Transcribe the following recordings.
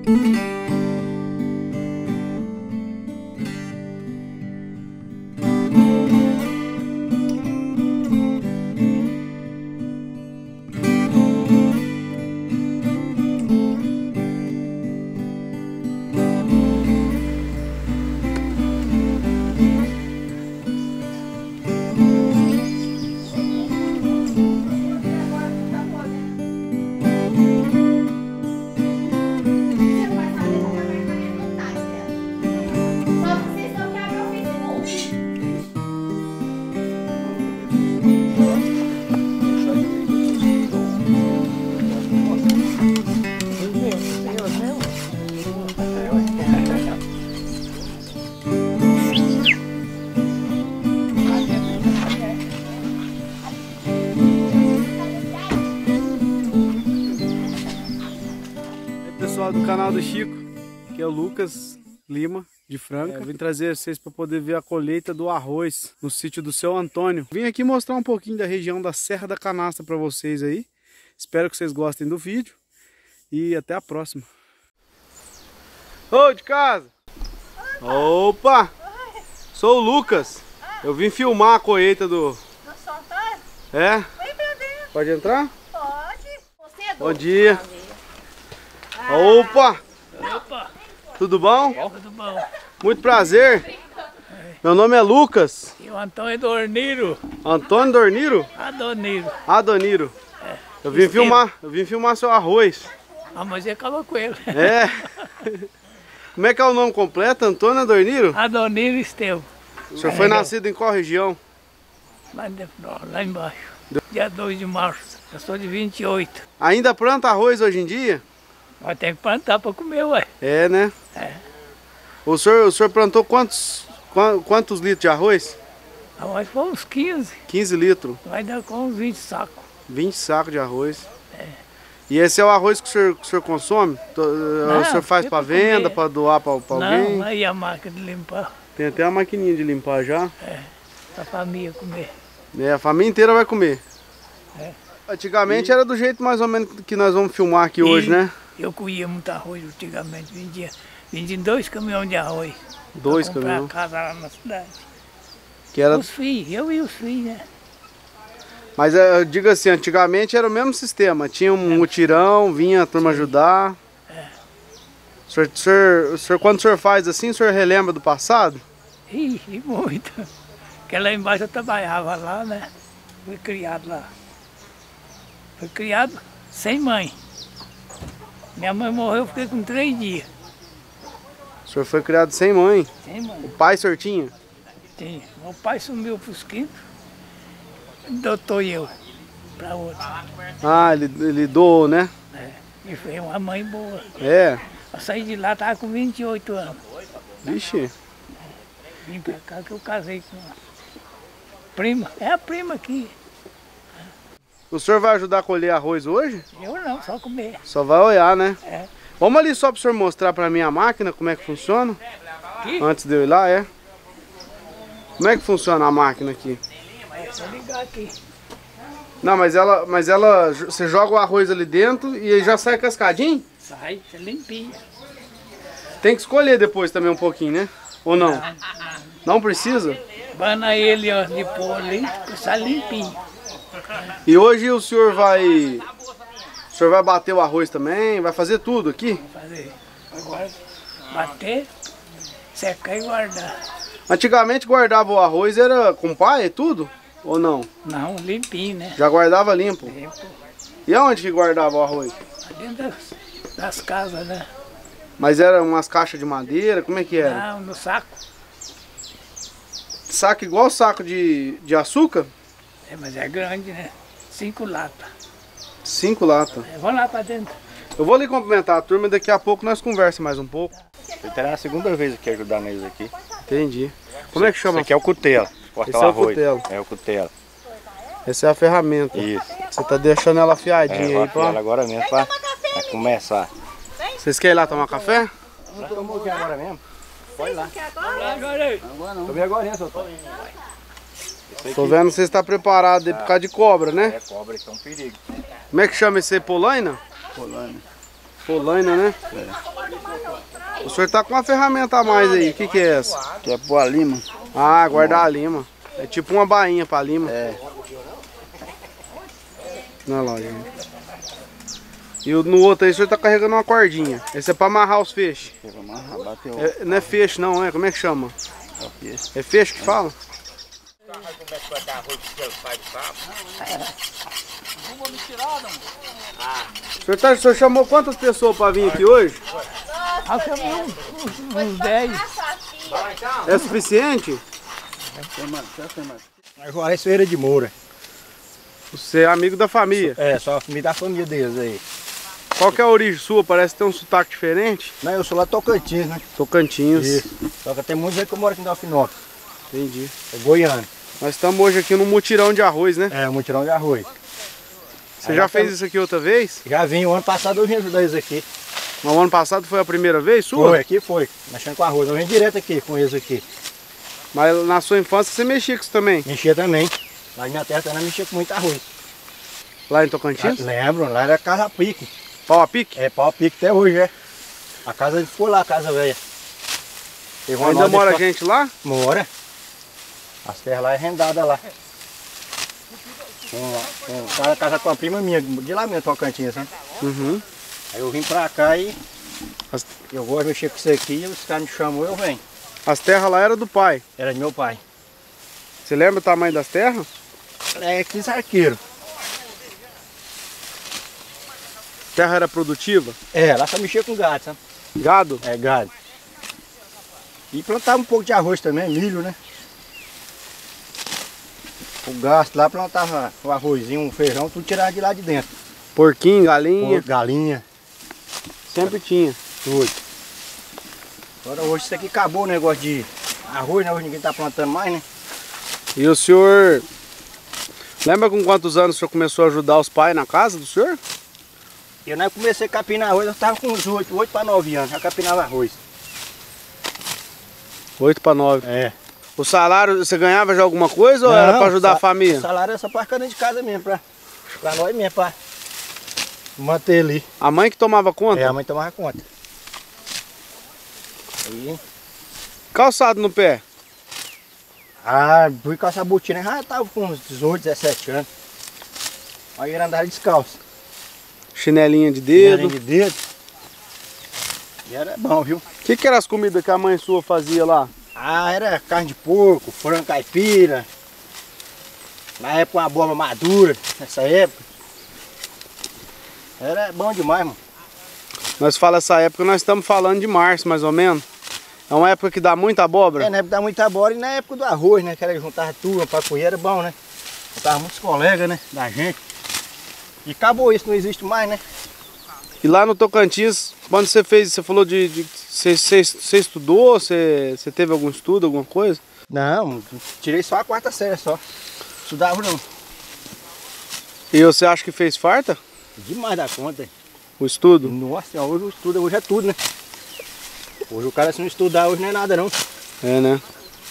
Pessoal do canal do Chico, que é o Lucas Lima de Franca. Vim trazer vocês para poder ver a colheita do arroz no sítio do seu Antônio. Vim aqui mostrar um pouquinho da região da Serra da Canastra para vocês aí. Espero que vocês gostem do vídeo e até a próxima. Ô, de casa! Opa! Sou o Lucas. Eu vim filmar a colheita do... É? Vem pra dentro. Pode entrar? Pode. Você é Bom dia. Opa! Opa! Tudo bom? Tudo bom? Muito prazer. Meu nome é Lucas. E o Antônio Dorniro. Antônio Dorniro? Adoniro. Adoniro. Eu vim filmar seu arroz. Ah, mas ele acabou com ele. É. Como é que é o nome completo? Antônio Dorniro? Adoniro Estevão. O senhor foi nascido em qual região? Lá embaixo. Dia 2 de março. Eu sou de 28. Ainda planta arroz hoje em dia? Mas tem que plantar para comer, ué. É, né? É. O senhor plantou quantos litros de arroz? Ah, mas foi uns 15. 15 litros. Vai dar com uns 20 sacos. 20 sacos de arroz. É. E esse é o arroz que o senhor consome? O senhor faz para venda, para doar para alguém? Não, aí a máquina de limpar. Tem até a maquininha de limpar já. É, pra família comer. É, a família inteira vai comer. É. Antigamente era do jeito mais ou menos que nós vamos filmar aqui hoje, né? Eu colhia muito arroz antigamente, vendia 2 caminhões de arroz. 2 pra caminhões. comprar casa lá na cidade. Que era... Os filhos, eu e os filhos, né? Mas eu digo assim, antigamente era o mesmo sistema. Tinha um mutirão, vinha a turma ajudar. É. Quando o senhor faz assim, o senhor relembra do passado? Ih, muito. Porque lá embaixo eu trabalhava lá, né? Fui criado lá. Fui criado sem mãe. Minha mãe morreu, eu fiquei com 3 dias. O senhor foi criado sem mãe? Sem mãe. O pai o senhor tinha? Sim. Meu pai sumiu pros quintos, adotou eu para outro. Ah, ele doou, né? É. E foi uma mãe boa. É. Eu saí de lá, estava com 28 anos. Vixe. Vim pra cá que eu casei com uma prima. É a prima aqui. O senhor vai ajudar a colher arroz hoje? Eu não, só comer. Só vai olhar, né? É. Vamos ali só para o senhor mostrar para mim a máquina, como é que funciona. Aqui? Antes de eu ir lá, é. Como é que funciona a máquina aqui? É só ligar aqui. Não, mas você joga o arroz ali dentro e ele já sai cascadinho? Sai, é limpinho. Tem que escolher depois também um pouquinho, né? Ou não? Não precisa? Bana ele, ó, de pôr ali, sai limpinho. E hoje o senhor vai bater o arroz também? Vai fazer tudo aqui? Vou fazer. Agora, bater, secar e guardar. Antigamente guardava o arroz, era com paia e tudo? Ou não? Não, limpinho, né? Já guardava limpo? Limpo. E aonde que guardava o arroz? Dentro das casas, né? Mas era umas caixas de madeira, como é que era? Não, no saco. Saco igual saco de açúcar? É, mas é grande, né? 5 latas. 5 latas. É, vamos lá pra dentro. Eu vou ali cumprimentar a turma e daqui a pouco nós conversamos mais um pouco. Eu terá a segunda vez aqui ajudando eles aqui. Entendi. Como é que chama? Esse aqui é o cutelo. Cortar Esse é o arroz. cutelo. É o cutelo. Essa é a ferramenta. Isso. Você tá deixando ela afiadinha Vou aí, afiar ela pra... agora mesmo pra começar. Vocês querem ir lá tomar café? Já tomou aqui agora mesmo? Pode ir lá. Agora. Tomei agora, hein, seu Tô vendo que você está preparado aí por causa de cobra, né? É cobra, isso é um perigo. Como é que chama esse aí? Polaina? Polônia. Polaina, né? O senhor tá com uma ferramenta a mais aí. O que é essa? Que é pôr a lima. Ah, guardar a lima. É tipo uma bainha pra lima. É. Na loja. E no outro aí o senhor tá carregando uma cordinha. Esse é pra amarrar os feixes. É pra amarrar, bateu. Não é feixe não, é? Como é que chama? É feixe que fala? O senhor chamou quantas pessoas para vir aqui hoje? Eu chamei uns 10. É suficiente? Juarez Ferreira de Moura. Você é amigo da família? É, só me da família deles aí. Qual que é a origem sua? Parece ter um sotaque diferente. Não, eu sou lá Tocantins, né? Tocantins. Isso. Só que tem muitos anos que eu moro aqui em Delfinópolis. Entendi. É goiano. Nós estamos hoje aqui no mutirão de arroz, né? É, um mutirão de arroz. Você já fez isso aqui outra vez? Já vim, o ano passado eu vim ajudar eles aqui. Mas o ano passado foi a primeira vez sua? Foi, aqui foi. Mexendo com arroz. Eu vim direto aqui com eles aqui. Mas na sua infância você mexia com isso também? Mexia também. Lá na minha terra também mexia com muito arroz. Lá em Tocantins? Lembro, lá era casa a pique. Pau a pique? É, pau a pique até hoje, é. A casa ficou lá, a casa velha. Ainda mora gente lá? Mora. As terras lá é rendada lá. Cara casa com a prima minha, de lá mesmo, Tocantins, né? Uhum. Aí eu vim pra cá e eu gosto de mexer com isso aqui, os caras me chamam, eu venho. As terras lá eram do pai. Era de meu pai. Você lembra o tamanho das terras? É 15 arqueiros. Terra era produtiva? É, lá só mexia com gado, sabe? Gado? É, gado. E plantava um pouco de arroz também, milho, né? O gasto lá plantava o arrozinho, um feijão, tudo tirava de lá de dentro. Porquinho, galinha? Porco, galinha. Sempre tinha. Tudo. Agora hoje isso aqui acabou o negócio de arroz, né? Hoje ninguém tá plantando mais, né? E o senhor... Lembra com quantos anos o senhor começou a ajudar os pais na casa do senhor? Eu não comecei a capinar arroz, eu tava com uns 8 para 9 anos, já capinava arroz. 8 para 9. É. O salário, você ganhava já alguma coisa ou era para ajudar a família? O salário era só para ficar dentro de casa mesmo, pra nós mesmo, pra manter ali. A mãe que tomava conta? É, a mãe tomava conta. Aí... Calçado no pé? Ah, fui calçar botina, já tava com uns 18, 17 anos. Aí ele andava descalço. Chinelinha de dedo? Chinelinha de dedo. E era bom, viu? O que eram as comidas que a mãe sua fazia lá? Ah, era carne de porco, frango caipira. Na época uma abóbora madura, nessa época. Era bom demais, mano. Nós falamos essa época, nós estamos falando de março, mais ou menos. É uma época que dá muita abóbora? É, na época dá muita abóbora e na época do arroz, né? Que era juntar turma pra colher, era bom, né? Juntava muitos colegas, né? Da gente. E acabou isso, não existe mais, né? E lá no Tocantins, quando você fez, você falou você estudou, você teve algum estudo, alguma coisa? Não, tirei só a 4ª série só. Estudava não. E você acha que fez farta? Demais da conta. O estudo? Nossa, hoje o estudo hoje é tudo, né? Hoje o cara se não estudar hoje não é nada não. É, né?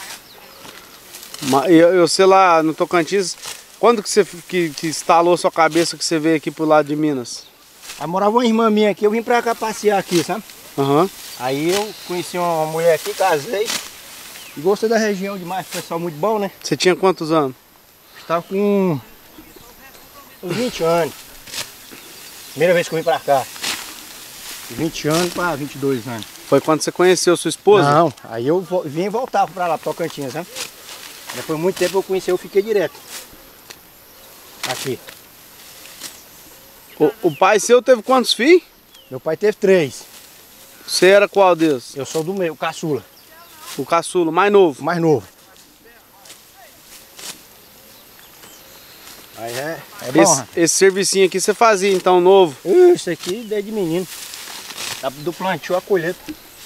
Eu sei lá, no Tocantins, quando que você que instalou sua cabeça que você veio aqui pro lado de Minas? Aí morava uma irmã minha aqui, eu vim pra cá passear aqui, sabe? Aham. Aí eu conheci uma mulher aqui, casei. E gostei da região demais, pessoal muito bom, né? Você tinha quantos anos? Estava com uns 20 anos. Primeira vez que eu vim pra cá. 20 anos para 22 anos. Foi quando você conheceu sua esposa? Não, aí eu vim e voltava pra lá, pro Tocantins, né? Depois de muito tempo eu conheci, eu fiquei direto. Aqui. O pai seu teve quantos filhos? Meu pai teve 3. Você era qual deles? Eu sou do meio, o caçula. O caçulo, mais novo? O mais novo. Aí é bom. Esse servicinho aqui você fazia então novo? Isso aqui desde menino. Do plantio à colheita.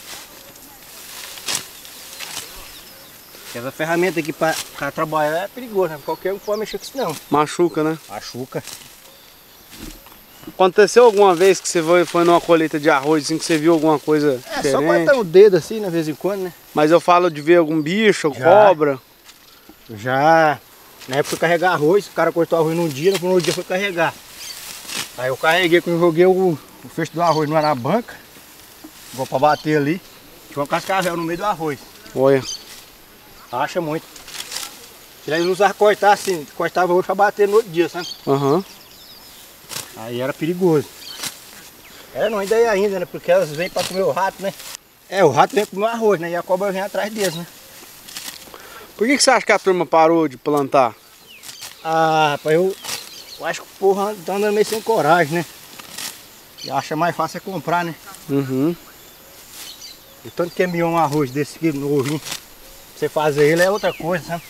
Essa ferramenta aqui para trabalhar é perigosa, né? Qualquer um pode mexer com isso não. Machuca, né? Machuca. Aconteceu alguma vez que você foi numa colheita de arroz assim que você viu alguma coisa diferente? Só cortar o dedo assim, de vez em quando, né? Mas eu falo de ver algum bicho, cobra. Já. Na época eu carregar arroz, o cara cortou arroz num dia, no outro dia foi carregar. Aí eu carreguei, quando eu joguei o O fecho do arroz não é na banca. Vou pra bater ali. Tinha uma cascavel no meio do arroz. Olha. Acha muito. Se eles usavam cortar assim, cortava hoje pra bater no outro dia, sabe? Aham. Aí era perigoso. É, não, ainda é ainda, né? Porque elas vêm pra comer o rato, né? É, o rato vem comer o arroz, né? E a cobra vem atrás deles, né? Por que você acha que a turma parou de plantar? Ah, rapaz, eu acho que o povo tá andando meio sem coragem, né? E acha mais fácil é comprar, né? Uhum. E tanto que é melhor um arroz desse aqui novinho. Você fazer ele é outra coisa, sabe?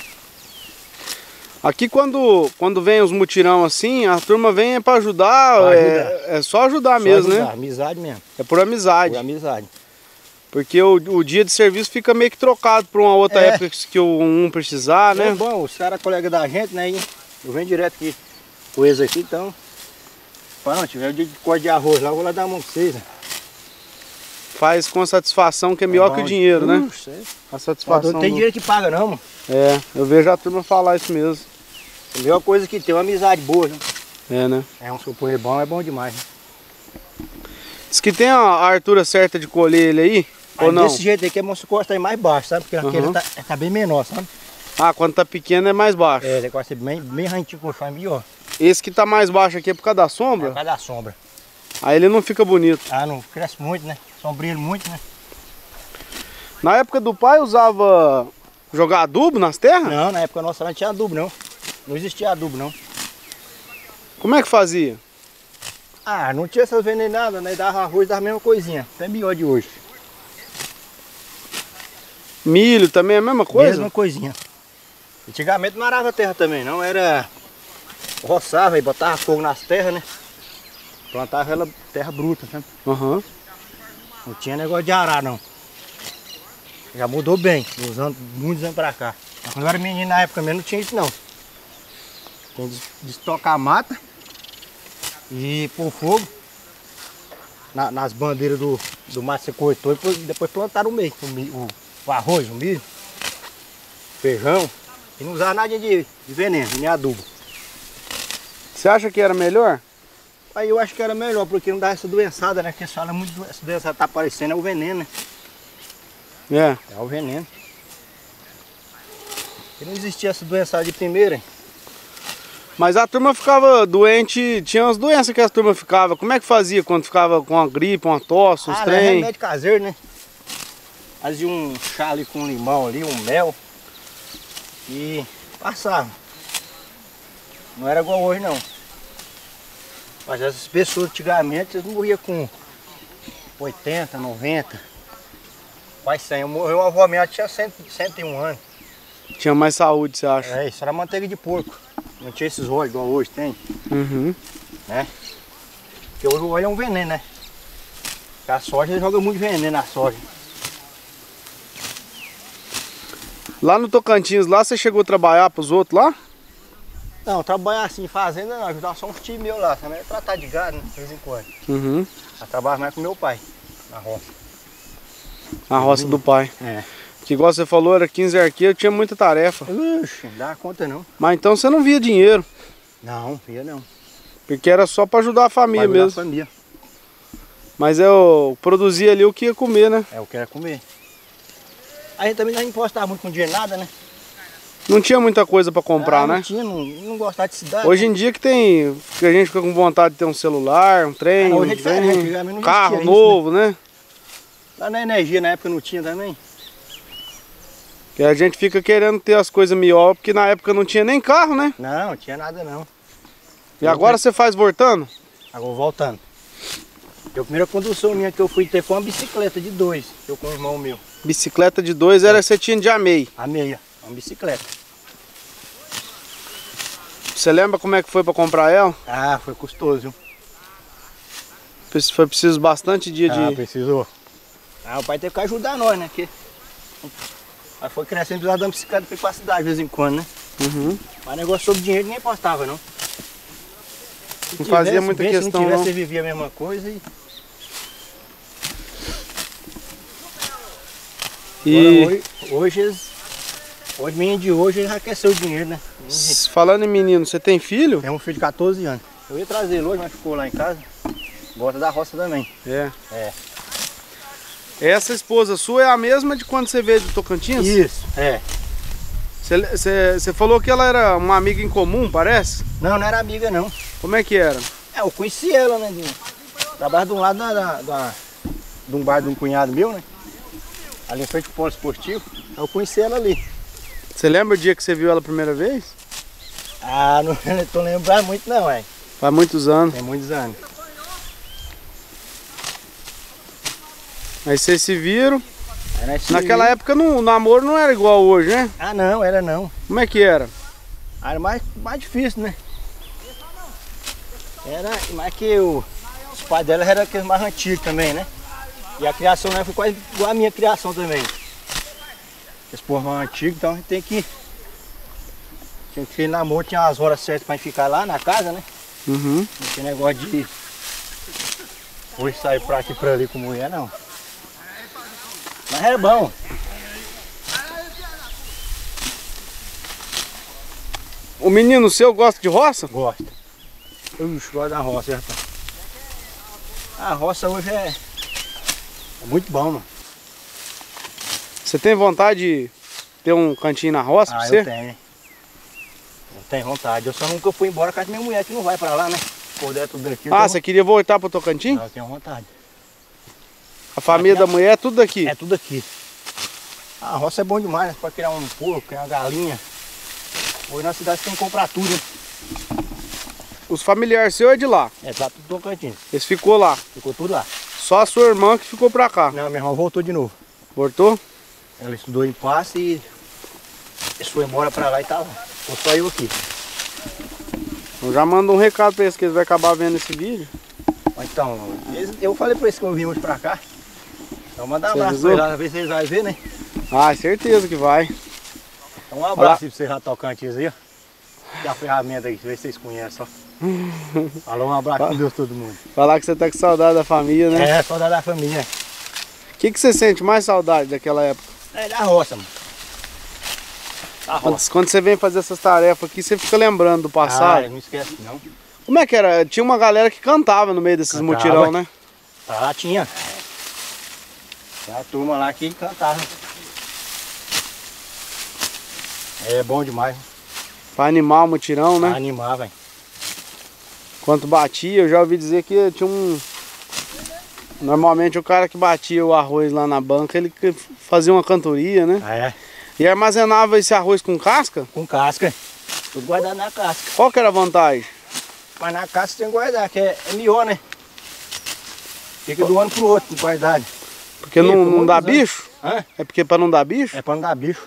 Aqui quando vem os mutirão assim, a turma vem é pra ajudar, Pra é só ajudar Só mesmo, ajudar, né? amizade mesmo. É por amizade. Por amizade. Porque o dia de serviço fica meio que trocado por uma outra É. época que um precisar, né? É bom, os caras colegas da gente, né? E eu venho direto aqui com eles aqui, então. Quando tiver o dia de corte de arroz lá, eu vou lá dar uma pra vocês. Né? Faz com satisfação, que é melhor que o dinheiro, né? Puxa, A satisfação. não tem dinheiro que paga não, mano. É, eu vejo a turma falar isso mesmo. A melhor coisa que tem é uma amizade boa, né? É, né? É um suporte bom, é bom demais. Né? Diz que tem a altura certa de colher ele aí, ou Aí não? desse jeito aí que é bom se cortar aí mais baixo, sabe? Porque aquele Uhum. tá bem menor, sabe? Ah, quando tá pequeno é mais baixo. É, ele corta bem rantinho com o chão, é melhor. Esse que tá mais baixo aqui é por causa da É sombra, por causa da sombra. aí ele não fica bonito. Ah, não cresce muito, né? Sombria muito, né? Na época do pai usava jogar adubo nas terras? Não, na época nossa não tinha adubo, não. Não existia adubo, não. Como é que fazia? Ah, não tinha essas venenadas, né? Dava arroz, dava a mesma coisinha. Até melhor de hoje. Milho também é a mesma coisa? Mesma coisinha. Antigamente não arava a terra também, não. Era... roçava e botava fogo nas terras, né? Plantava ela terra bruta, sabe? Aham. Não tinha negócio de arar, não. Já mudou bem, muitos anos pra cá. Mas quando eu era menino na época mesmo não tinha isso, não. Tinha de estocar a mata e pôr fogo nas bandeiras do mato que você cortou e depois plantar no meio. O arroz, o milho, feijão. E não usava nada de veneno, nem adubo. Você acha que era melhor? Aí eu acho que era melhor, porque não dá essa doençada, né? Porque eles falam muito, essa doençada tá aparecendo, é o veneno, né? É. É o veneno. E não existia essa doençada de primeira, hein? Mas a turma ficava doente, tinha umas doenças que a turma ficava. Como é que fazia quando ficava com uma gripe, uma tosse, uns É trem? remédio caseiro, né? Fazia um chá ali com limão ali, um mel. E passava. Não era igual hoje, não. Mas essas pessoas antigamente, eles morriam com 80, 90. Pai 100. Morreu uma avó minha, tinha 101 anos. Tinha mais saúde, você acha? É, isso era manteiga de porco. Não tinha esses óleos igual hoje tem, Uhum. né? Porque hoje o óleo é um veneno, né? Porque a soja, ele joga muito veneno na soja. Lá no Tocantins, lá você chegou a trabalhar pros outros lá? Não, trabalhar assim, fazenda não, ajudar só uns tios meus lá, também é tratar de gado, né, de vez em quando. Uhum. Eu trabalho mais com meu pai, na roça. A roça do pai. É. Que igual você falou, era 15 arqueiros, tinha muita tarefa. Ixi, não dá conta não. Mas então você não via dinheiro, Não, via não. porque era só pra ajudar a família Pra ajudar mesmo. a família. Mas eu produzia ali o que ia comer, né? É o que era comer. A gente também não impostava muito com dinheiro, nada, né? Não tinha muita coisa pra comprar, não né? tinha, não gostava de cidade. Hoje em dia que a gente fica com vontade de ter um celular, um trem, Hoje é um diferente, antigamente não carro existia isso, novo, né? Lá na energia, na época não tinha também. Que a gente fica querendo ter as coisas melhor, porque na época não tinha nem carro, né? Não tinha nada não. E agora você faz voltando? Agora voltando. A primeira condução minha que eu fui ter foi uma bicicleta de 2, eu com o irmão meu. Bicicleta de 2 era você tinha de amei. A meia, uma bicicleta. Você lembra como é que foi pra comprar ela? Ah, foi custoso, viu? Foi preciso bastante dia de... precisou. Ah, o pai teve que ajudar nós, né? Que... Aí foi crescendo, precisava dar uma bicicleta pra ir pra cidade de vez em quando, né? Uhum. Mas negócio sobre dinheiro ninguém postava, não. Se Não fazia tivesse, muita bem, questão, se não tivesse, não. você vivia a mesma coisa e... E Agora, hoje menino de hoje, ele já quer seu dinheiro, né? falando em menino, você tem filho? Tem um filho de 14 anos. Eu ia trazer ele hoje, mas ficou lá em casa. Gosta da roça também. É. É. Essa esposa sua é a mesma de quando você veio do Tocantins? Isso, é. Você falou que ela era uma amiga em comum, parece? Não, não era amiga não. Como é que era? É, eu conheci ela, né? Trabalhava de um lado de um bar de um cunhado meu, né? Ali em frente ao ponto esportivo. Eu conheci ela ali. Você lembra o dia que você viu ela a primeira vez? Ah, não tô lembrando muito não, é. Faz muitos anos. Tem muitos anos. Aí vocês se viram. Aí nós se Naquela vimos. época o namoro não era igual hoje, né? Ah não, era não. Como é que era? Era mais difícil, né? Era mais que os pais dela eram aqueles mais antigos também, né? E a criação né, foi quase igual a minha criação também. Esse povo mais antigo, então a gente tem que... Tinha que ir namoro, tinha as horas certas pra gente ficar lá na casa, né? Uhum. Não tinha negócio de... Hoje sair pra aqui e pra ali com mulher, não. Mas era bom. O menino seu gosta de roça? Gosta. Gosto da roça, rapaz. A roça hoje é muito bom, mano. Você tem vontade de ter um cantinho na roça pra você? Eu tenho. Eu tenho vontade. Eu só nunca fui embora com a minha mulher que não vai pra lá, né? Por dentro tudo daqui. Ah, você queria voltar pro Tocantins? Eu tenho vontade. A família da mulher é tudo daqui? É tudo aqui. A roça é bom demais, né? Pode criar um porco, criar uma galinha. Hoje na cidade tem que comprar tudo, né? Os familiares seus é de lá? É, tá tudo Tocantins. Eles ficou lá? Ficou tudo lá. Só a sua irmã que ficou pra cá? Não, minha irmã voltou de novo. Voltou? Ela estudou em Passe e foi embora pra lá e tá lá. Ficou só eu aqui. Eu já mando um recado pra eles que eles vão acabar vendo esse vídeo. Então, eu falei pra eles que eu vim hoje pra cá. Então mandar um Você abraço avisou? pra eles lá, ver se eles vão ver, né? Ah, certeza que vai. Então um abraço aí pra vocês já Tocantins aí, ó. E a ferramenta aí, ver se vocês conhecem, ó. Falou, um abraço com Deus todo mundo. Falar que você tá com saudade da família, né? É, saudade da família. O que você sente mais saudade daquela época? É da roça, mano. Da roça. Quando você vem fazer essas tarefas aqui, você fica lembrando do passado? Não esquece não. Como é que era? Tinha uma galera que cantava no meio desses Cantava. mutirão, né? Lá tinha. Tinha a turma lá que cantava. É bom demais. Pra animar o mutirão, Pra né? animar, velho. Quando batia, eu já ouvi dizer que tinha um... Normalmente o cara que batia o arroz lá na banca, ele fazia uma cantoria, né? Ah, é? E armazenava esse arroz com casca? Com casca. Tudo guardado na casca. Qual que era a vantagem? Mas na casca tem que guardar, que é melhor, né? Fica do ano pro outro, com qualidade. Porque não dá bicho? Hã? É porque pra não dar bicho? É pra não dar bicho.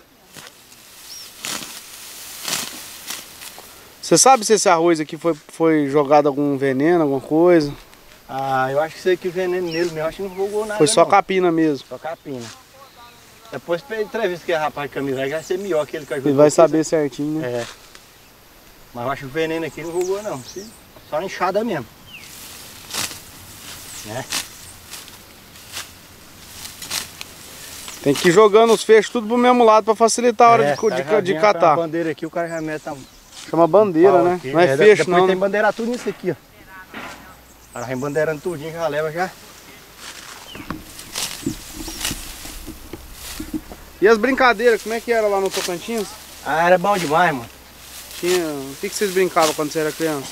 Você sabe se esse arroz aqui foi jogado algum veneno, alguma coisa? Ah, eu acho que isso aqui veneno nele mesmo, acho que não jogou nada. Foi só não. capina mesmo. Só capina. Depois pra entrevista que é rapaz de camisa, vai ser melhor aquele que Ele vai saber certinho, né? É. Mas eu acho que o veneno aqui não jogou não. Só enxada mesmo. Né? Tem que ir jogando os feixes tudo pro mesmo lado pra facilitar a hora de catar. A bandeira aqui, o cara já mete a Chama bandeira, né? aqui. Não é feixe, depois não. tem Né? bandeira tudo nisso aqui, ó. O cara vem bandeirando tudinho, já leva já. E as brincadeiras, como é que era lá no Tocantins? Ah, era bom demais, mano. O que vocês brincavam quando você era criança?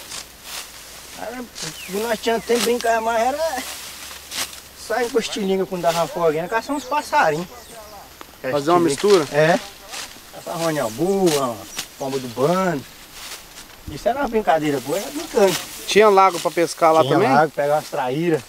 Nós tínhamos tempo de brincar, mas era sair com estilinga quando dava foguinha, caçar uns passarinhos. Fazer uma mistura? É. Caçar ronhabu, pomba do bando. Isso era uma brincadeira boa, era brincando. Tinha lago pra pescar lá tinha também? Lago, pegar umas traíras.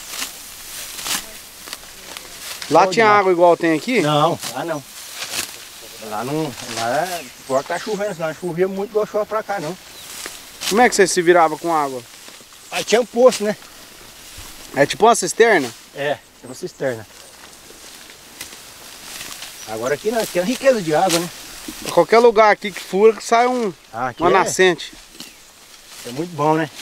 Lá Bom tinha demais. água igual tem aqui? Não, lá não. Lá não. Lá é. Agora tá chovendo, não chovia muito igual chove pra cá não. Como é que você se virava com água? Aí tinha um poço, né? É tipo uma cisterna? É, tinha uma cisterna. Agora aqui não, aqui é riqueza de água, né? Pra qualquer lugar aqui que fura que sai Aqui uma nascente. é muito bom, né?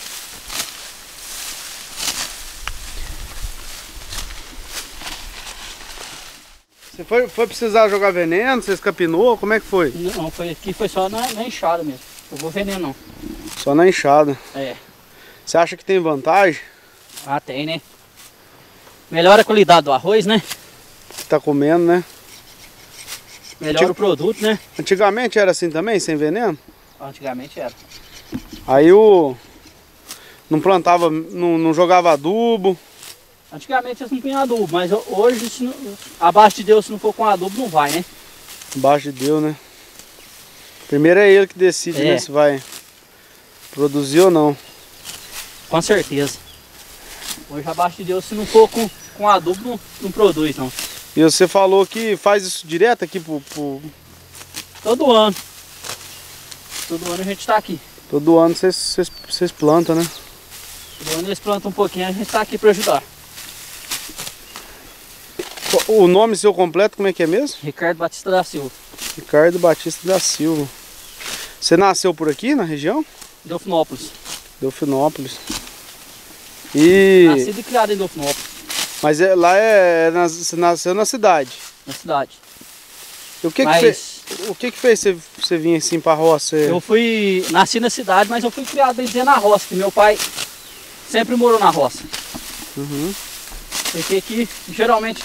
Você foi precisar jogar veneno? Você escapinou? Como é que foi? Não, aqui foi só na enxada mesmo. Não vou veneno não. Só na enxada. É. Você acha que tem vantagem? Ah, tem, né? Melhora a qualidade do arroz, né? Tá comendo, né? Melhora o produto, né? Antigamente era assim também, sem veneno? Antigamente era. Aí não plantava, não jogava adubo. Antigamente eles não punham adubo, mas hoje, abaixo de Deus, se não for com adubo, não vai, né? Abaixo de Deus, né? Primeiro é ele que decide, É. né, se vai produzir ou não. Com certeza. Hoje, abaixo de Deus, se não for com adubo, não produz, não. E você falou que faz isso direto aqui Todo ano. Todo ano a gente tá aqui. todo ano vocês plantam, né? Todo ano eles plantam um pouquinho, a gente tá aqui para ajudar. O nome seu completo, como é que é mesmo? Ricardo Batista da Silva, Ricardo Batista da Silva. Você nasceu por aqui, na região? Delfinópolis. Delfinópolis. E... Nascido e criado em Delfinópolis, Mas você nasceu na cidade. na cidade. E o que que fez você vir assim pra roça? Eu nasci na cidade, mas eu fui criado, bem dizer, na roça, que meu pai sempre morou na roça. Uhum. Porque aqui, geralmente,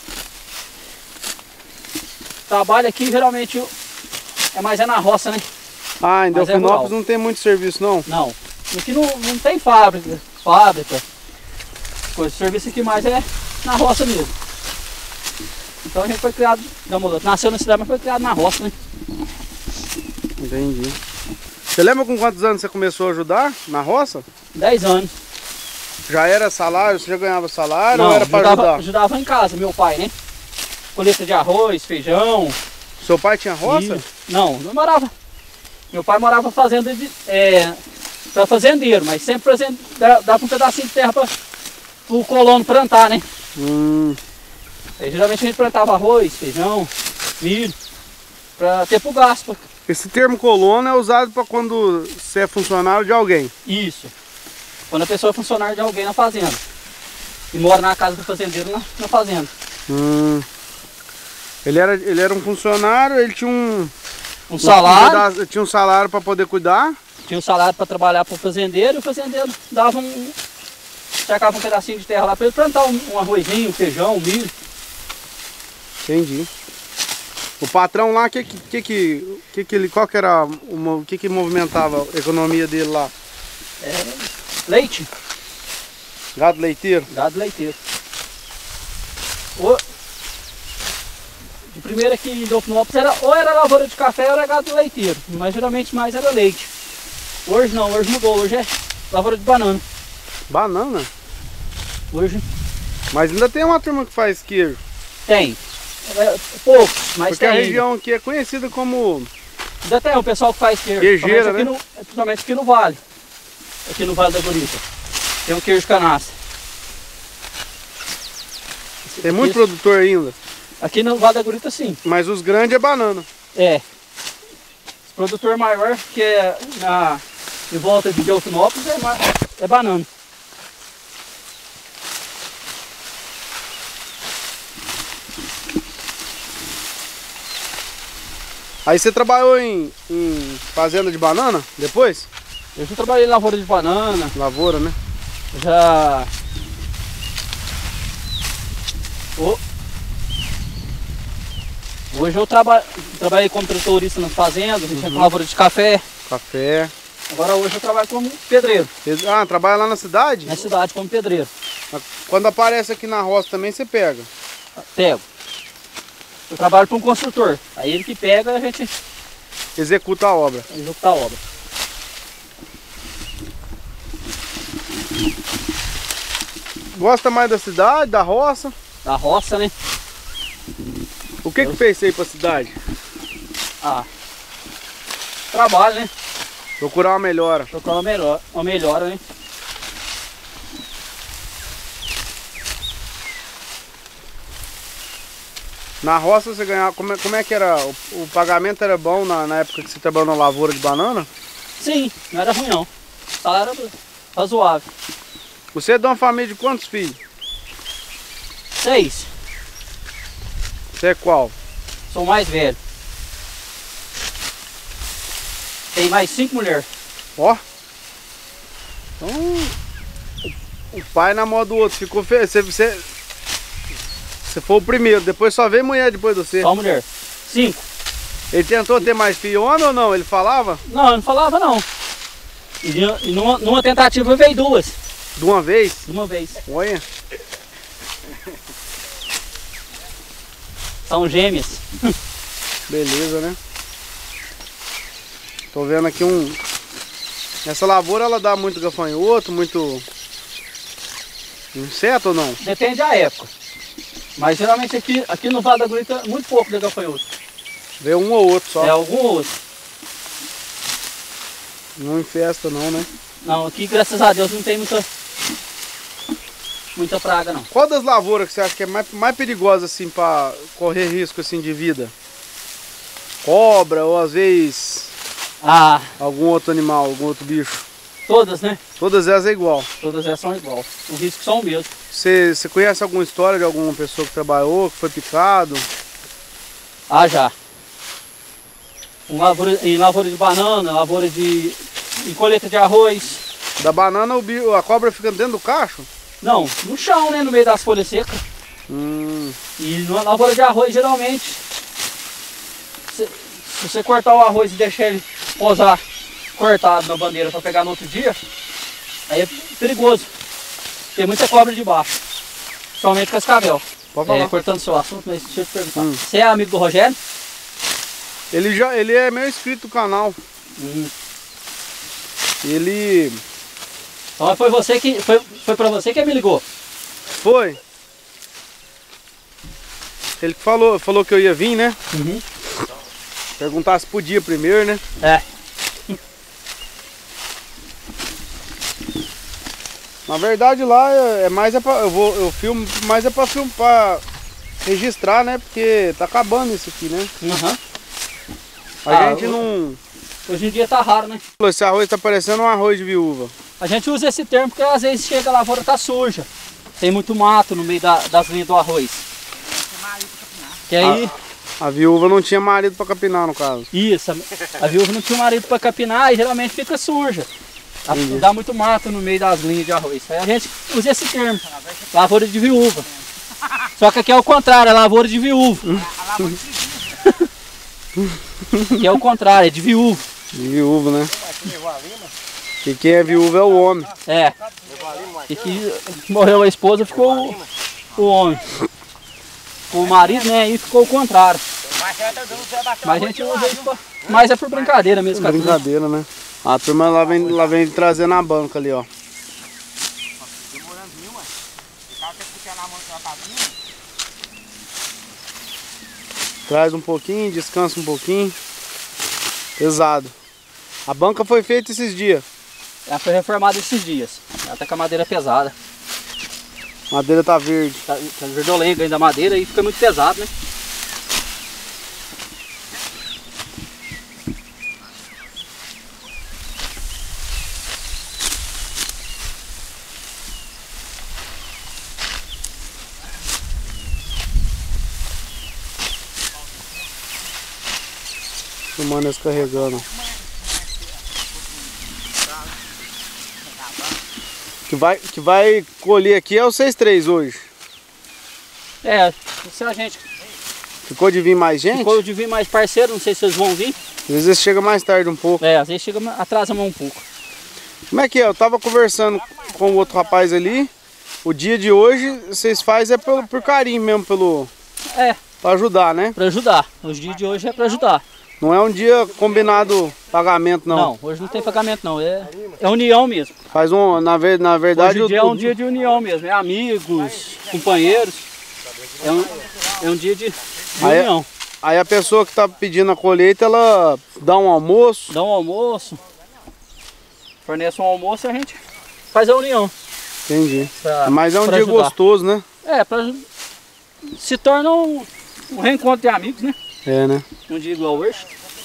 trabalho aqui, geralmente, é mais na roça, né? Ah, em Mas é Delfinópolis rural. não tem muito serviço, não? Não. Aqui não tem fábrica. Coisa, o serviço aqui mais é na roça mesmo. Então a gente foi criado, nasceu na cidade, mas foi criado na roça, né? Entendi. Você lembra com quantos anos você começou a ajudar na roça? 10 anos. Já era salário? Você já ganhava salário Não, ou era para ajudar? ajudava em casa, meu pai, né? Colheita de arroz, feijão. Seu pai tinha roça? Não morava. Meu pai morava fazenda para fazendeiro, mas sempre dava um pedacinho de terra para o colono plantar, né? Aí, geralmente a gente plantava arroz, feijão, milho, para ter pro gasto. Esse termo colono é usado para quando você é funcionário de alguém. Isso. Quando a pessoa é funcionário de alguém na fazenda. E mora na casa do fazendeiro na fazenda. Ele era um funcionário, ele tinha Um salário. Tinha um salário para poder cuidar. Tinha um salário para trabalhar para o fazendeiro, e o fazendeiro dava cercava um pedacinho de terra lá para ele plantar um arrozinho, um feijão, um milho. Entendi. O patrão lá, qual que era o que movimentava a economia dele lá? Leite. Gado leiteiro? Gado leiteiro. De primeiro aqui em Delfinópolis ou era lavoura de café ou era gado leiteiro, mas geralmente mais era leite. Hoje não, hoje mudou, hoje é lavoura de banana. Banana? Hoje Mas ainda tem uma turma que faz queijo. tem. Poucos, mas Porque tem. a região aqui é conhecida como... Ainda tem o pessoal que faz queijo. Queijeira, Principalmente aqui no vale. Aqui no Vale da Gurita. Tem um queijo canaça. Tem muito produtor ainda. Aqui no Vale da Gurita sim. Mas os grandes é banana. É. O produtor maior, que é em volta de Delfinópolis, é banana. Aí você trabalhou em fazenda de banana depois? Eu já trabalhei em lavoura de banana, Lavoura, né? já... Hoje eu trabalhei como tratorista na fazenda, mexendo com lavoura de café. Café. Agora hoje eu trabalho como pedreiro, Ah, trabalha lá na cidade? na cidade como pedreiro. Quando aparece aqui na roça também você pega. Pego. Eu trabalho para um construtor, aí ele que pega, a gente Executa a obra. executa a obra. Gosta mais da cidade, da roça? Da roça, né? O que fez você ir pra cidade? Trabalho, né? Procurar uma melhora. Procurar uma melhora, né? Na roça você ganhava, como é que era? O pagamento era bom na época que você trabalhou na lavoura de banana? Sim, não era ruim não. O salário era razoável. Você é de uma família de quantos filhos? 6. Você é qual? Sou o mais velho. Tem mais 5 mulheres. Ó. Então, O pai namora do outro, ficou feio. Você foi o primeiro, depois só veio mulher depois de você. Só mulher. 5. Ele tentou ter mais filho homem ou não? Ele falava? Não, eu não falava não. E numa tentativa veio 2. De uma vez? De uma vez. Olha. São gêmeas. Beleza, né? Tô vendo aqui um... Essa lavoura ela dá muito gafanhoto, muito... inseto ou não? Depende da época. Mas geralmente aqui no Vale da Grita muito pouco de gafanhoto. Vê um ou outro só. É algum ou outro. Não infesta não, né? Não, aqui graças a Deus não tem muita praga não. Qual das lavouras que você acha que é mais perigosa assim para correr risco assim de vida? Cobra ou às vezes algum outro animal, algum outro bicho? Todas, né? Todas elas é igual. Todas elas são igual. Os riscos são o mesmo. Você conhece alguma história de alguma pessoa que trabalhou, que foi picado? Ah, já. Em lavoura de banana, em colheita de arroz. Da banana a cobra fica dentro do cacho? Não, no chão, né? No meio das folhas secas. E na lavoura de arroz, geralmente, se você cortar o arroz e deixar ele posar cortado na bandeira para pegar no outro dia, aí é perigoso. Tem muita cobra debaixo, principalmente cascavel. Pode falar. Cortando seu assunto, mas deixa eu te perguntar. Você é amigo do Rogério? Ele é meu inscrito no canal. Ele... Então foi você que foi para você que me ligou? Foi. Ele falou que eu ia vir, né? Perguntar se podia primeiro, né? É. Na verdade lá eu filmo, mas é pra registrar, né? Porque tá acabando isso aqui, né? A gente não... Hoje em dia tá raro, né? Esse arroz tá parecendo um arroz de viúva. A gente usa esse termo porque às vezes chega a lavoura tá suja. Tem muito mato no meio das linhas do arroz. Que aí... A viúva não tinha marido pra capinar, no caso. Isso, a viúva não tinha marido para capinar e geralmente fica suja. Dá muito mato no meio das linhas de arroz. Aí a gente usa esse termo, lavoura de viúva. Só que aqui é o contrário, é lavoura de viúva. Aqui é o contrário, é de viúva. De viúva, né? E quem é viúva é o homem. É. E que morreu a esposa, ficou o homem. O marido, né, aí ficou o contrário. Mas a gente usa isso mas é por brincadeira mesmo. Brincadeira, né? A turma lá vem trazendo a banca ali, ó. Traz um pouquinho, descansa um pouquinho. Pesado. A banca foi feita esses dias. Ela foi reformada esses dias. Ela tá com a madeira pesada. A madeira tá verde. Tá verdolenga ainda a madeira e fica muito pesado, né? Filmando eles carregando. Que vai colher aqui é o 6-3 hoje. É, se a gente... Ficou de vir mais gente? Ficou de vir mais parceiro, não sei se eles vão vir. Às vezes chega mais tarde um pouco. É, às vezes chega, atrasa mais um pouco. Como é que é? Eu tava conversando com o outro rapaz ali. O dia de hoje vocês fazem por carinho mesmo, pra ajudar, né? Pra ajudar. Os dias de hoje é pra ajudar. Não é um dia combinado pagamento, não? Não, hoje não tem pagamento, não. É união mesmo. Faz na verdade... Hoje é um dia de união mesmo. É amigos, companheiros. É um dia de união. Aí a pessoa que tá pedindo a colheita, ela dá um almoço? Dá um almoço. Fornece um almoço e a gente faz a união. Entendi. Mas é um dia ajudar. Gostoso, né? É, se torna um reencontro de amigos, né? É, né? Um dia igual hoje.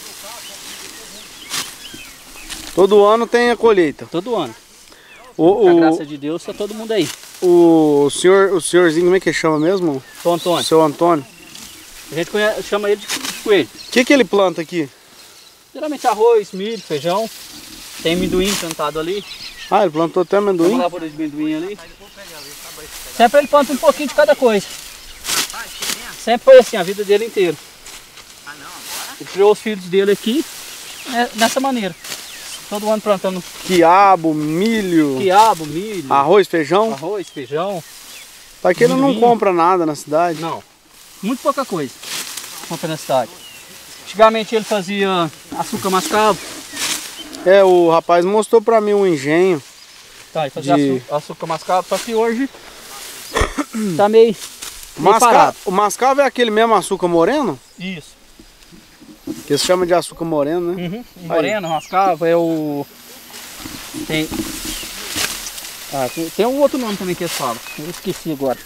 Todo ano tem a colheita? Todo ano. Com a graça de Deus, tá todo mundo aí. O senhorzinho, como é que chama mesmo? Seu Antônio. Seu Antônio. A gente chama ele de coelho. O que ele planta aqui? Geralmente arroz, milho, feijão. Tem amendoim plantado ali. Ah, ele plantou até amendoim? Uma lavoura de amendoim ali. Sempre ele planta um pouquinho de cada coisa. Sempre foi assim a vida dele inteira. Ele criou os filhos dele aqui nessa maneira. Todo ano plantando Quiabo, milho, milho, arroz, feijão. arroz, feijão. Pra que ele não Milho. compra nada na cidade? Não, muito pouca coisa compra na cidade. Antigamente ele fazia açúcar mascavo. É, o rapaz mostrou pra mim um engenho. Tá, ele fazia De- açúcar mascavo, só que hoje tá meio parado. O mascavo é aquele mesmo açúcar moreno? Isso. Que se chama de açúcar moreno, né? Uhum. O moreno, mascavo, é o... Tem... Ah, tem um outro nome também que eles falam. Eu esqueci agora.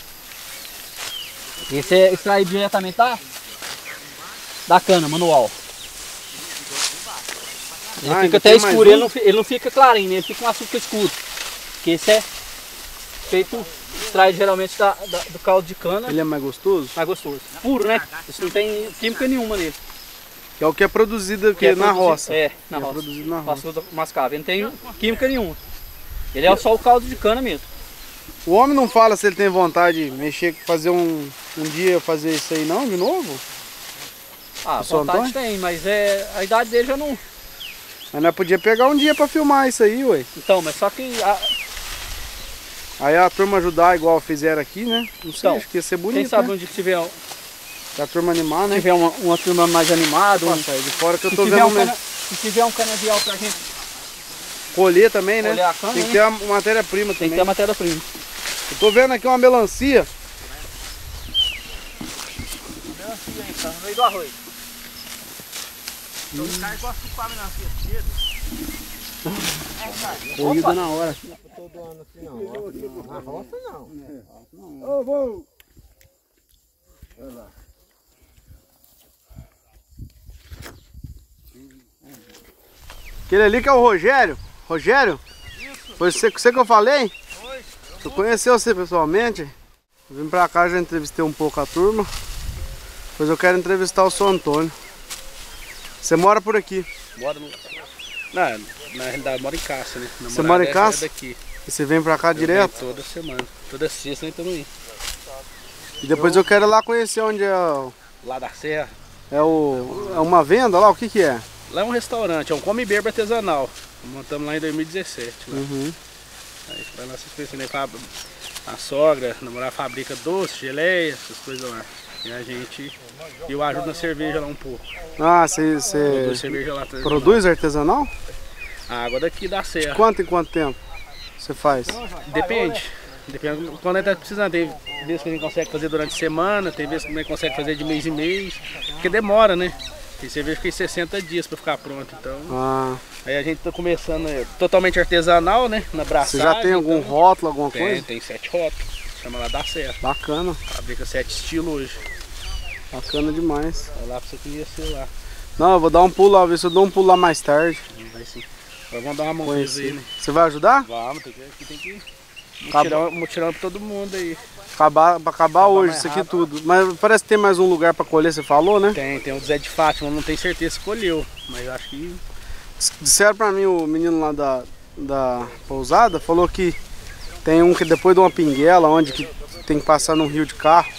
Esse é extraído diretamente da cana, manual. Ele Ah, fica ainda até tem mais escuro, um? ele não fica clarinho, né? Ele fica um açúcar escuro. Porque esse é feito, extraído geralmente do caldo de cana, Ele é mais gostoso? mais gostoso. Puro, né? Isso não tem química nenhuma nele. Que é o que é produzido aqui Que é na produzido- roça. É, na Que é roça. produzido na roça. Açúcar mascavo. Ele não tem química nenhuma. Ele é só o caldo de cana mesmo. O homem não fala se ele tem vontade de mexer, fazer um dia fazer isso aí não, de novo? Ah, O São vontade Antônio? tem, mas a idade dele já não... Mas nós podia pegar um dia pra filmar isso aí, ué. Então, mas só que... Aí a turma ajudar igual fizeram aqui, né? Não sei, Então, acho que ia ser quem bonito, sabe né? onde tiver, Se a turma animar, né? tiver uma turma mais animada, Nossa, aí de fora que eu se tô tiver vendo um mesmo. se tiver um canavial pra gente Colher também, né? colher a cana, Tem que né? ter a matéria-prima Tem que também. ter a matéria-prima. Eu tô vendo aqui uma melancia. Tá no meio do arroz. Corrida na hora. Na roça não. Aquele ali que é o Rogério. Rogério? Foi você que eu falei? Eu conheci você pessoalmente. Eu vim pra cá, já entrevistei um pouco a turma. Pois eu quero entrevistar o São Antônio. Você mora por aqui? Moro no... Na realidade, moro em Caça, né? Você mora em Caça? É daqui. E você vem pra cá Eu direto? venho toda semana. Toda sexta eu tô indo. E depois eu quero ir lá conhecer onde Lá da Serra. é uma venda lá, o que que é? Lá é um restaurante, é um come berba artesanal. Montamos lá em 2017. Lá. Uhum. Aí vai lá, vocês pensam, né? A sogra, a namorada fabrica doce, geleia, essas coisas lá. E a gente... Eu ajudo na cerveja lá um pouco. Ah, você Produz cerveja lá artesanal. produz artesanal? A água daqui da Serra. Quanto em quanto tempo você faz? Depende. Depende quando a gente tá precisando. Tem vezes que a gente consegue fazer durante a semana, tem vezes que a gente consegue fazer de mês em mês. Porque demora, né? Tem cerveja que tem 60 dias para ficar pronto. Então, Ah, aí a gente tá começando totalmente artesanal, né? Na você braçagem. já tem algum então, rótulo, alguma coisa? Tem 7 rótulos. Chama lá da Serra. Bacana, Fabrica 7 estilos hoje. bacana demais. Vai lá pra você conhecer lá. Não, eu vou dar um pulo lá, ver se eu dou um pulo lá mais tarde. Vai sim. Agora vamos dar uma mão aí, Conhecer. né? Você vai ajudar? Vamos, tem que Acabou. mutirão pra todo mundo aí. Pra acabar hoje mais isso aqui rápido. tudo. Mas parece que tem mais um lugar pra colher, você falou, né? Tem o Zé de Fátima, não tenho certeza se colheu. Mas eu acho que Disseram pra mim, o menino lá da pousada, falou que tem um que depois de uma pinguela, onde que tem que passar num rio de carro.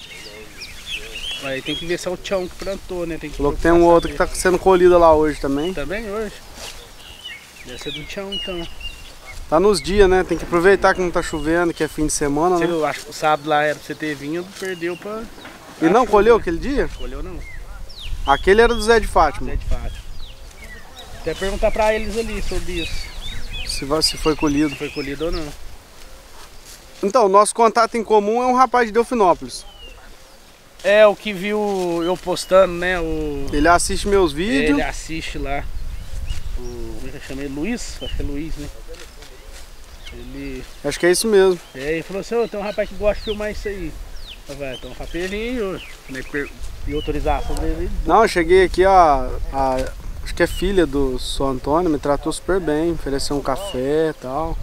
aí tem que ver se é o Tchão que plantou, né? Tem que Falou que tem um outro que tá sendo colhido lá hoje também. Também hoje? Deve ser do Tchão então. Tá nos dias, né? Tem que aproveitar que não tá chovendo, que é fim de semana, né? Eu acho que o sábado lá era pra você ter vindo, perdeu pra... E não colheu aquele dia? Colheu não, Aquele era do Zé de Fátima. Zé de Fátima. Até perguntar pra eles ali sobre isso, Se foi colhido. se foi colhido ou não. Então, o nosso contato em comum é um rapaz de Delfinópolis. É, o que viu eu postando, né? Ele assiste meus vídeos. Ele assiste lá. Como é que eu chamei? Luiz? Acho que é Luiz, né? Ele... Acho que é isso mesmo. ele falou assim, tem um rapaz que gosta de filmar isso aí. Eu falei, então papelinho, né? E autorização dele. Não, eu cheguei aqui, acho que é filha do São Antônio, me tratou super bem, ofereceu um café e tal.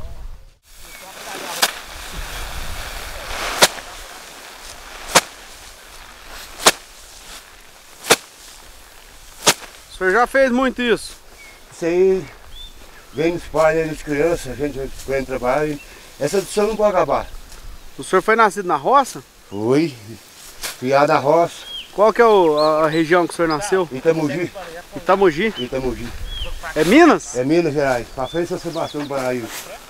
O senhor já fez muito isso? Isso aí vem nos pais, vem nas crianças, a gente vem trabalhar. Essa tradição não pode acabar. O senhor foi nascido na roça? Fui, criado na roça. Qual que é a região que o senhor nasceu? Itamogi. Itamogi? Itamogi. É Minas? É Minas Gerais. Pra frente São Sebastião do Paraíba.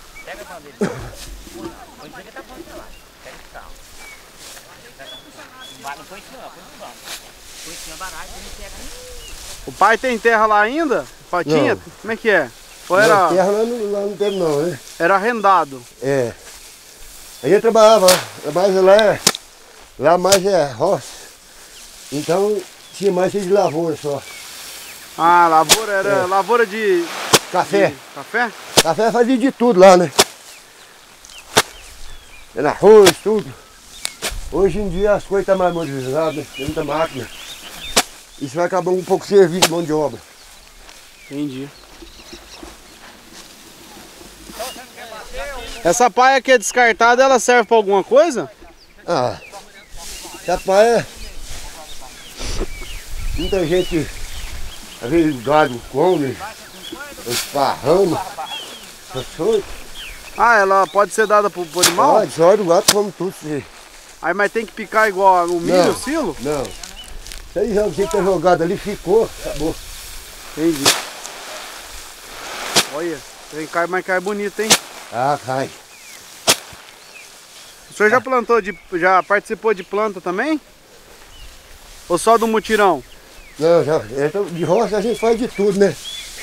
O pai tem terra lá ainda? Tinha? Não. Como é que é? Ou era... Não, terra lá não tem não, né? Era arrendado? É. A gente trabalhava, mas lá mais é roça. Então tinha mais de lavoura só. Ah, lavoura, era lavoura de... Café. Café? Café fazia de tudo lá, né? Era arroz, tudo. Hoje em dia as coisas estão mais modernizadas, tem muita máquina. Isso vai acabar um pouco o serviço de mão de obra. Entendi. Essa paia que é descartada, ela serve para alguma coisa? Ah, essa paia... Muita gente, às vezes gado come, esparrama, essas coisas. Ah, ela pode ser dada pro animal? Pode, só o gato come tudo. Aí, mas tem que picar igual no milho, o silo? Não. Isso aí já o jeito que tá jogado ali ficou, acabou. Entendi. Olha, cai, mas cai bonito, hein? Ah, cai. O senhor já plantou, já participou de planta também? Ou só do mutirão? Não, já, de roça a gente faz de tudo, né?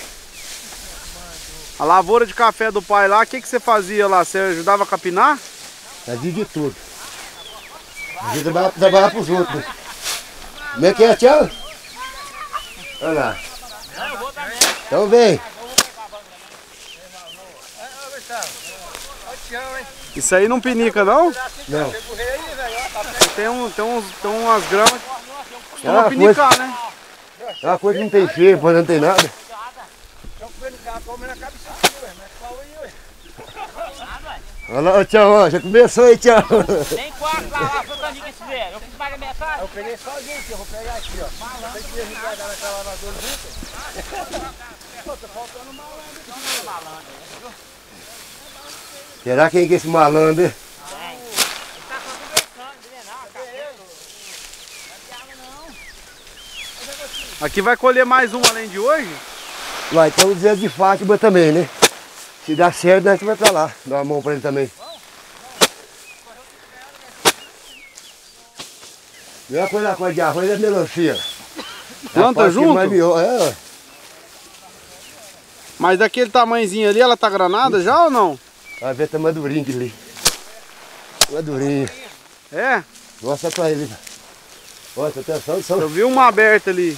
A lavoura de café do pai lá, o que você fazia lá? Você ajudava a capinar? Fazia de tudo. A gente trabalhava pros outros, né? Como é que é, tchau? Olha lá. Então vem. Isso aí não pinica, não? Não. Tem umas gramas que costumam pinicar, né? É uma coisa que não tem cheiro, mas não tem nada. Olha lá, ô tchau, ó, já começou aí, tchau. Tem quatro lá, foi pra mim que esse velho. Eu fiz pagar metade. Eu peguei só gente, eu vou pegar aqui, ó. Tem que a gente vai dar naquela lavadora junto. Tá faltando malandro. Será quem que é esse malandro? Aqui vai colher mais uma além de hoje? Vai ter um Zé de Fátima também, né? Se dá certo, a gente vai pra lá. Dá uma mão pra ele também. Mesma coisa de arroz é melancia. Planta junto? É. Mas daquele tamanhozinho ali, ela tá granada já ou não? Vai ver, tá madurinho ali. Madurinho. É? Mostra pra ele. Olha, atenção. Eu vi uma aberta ali.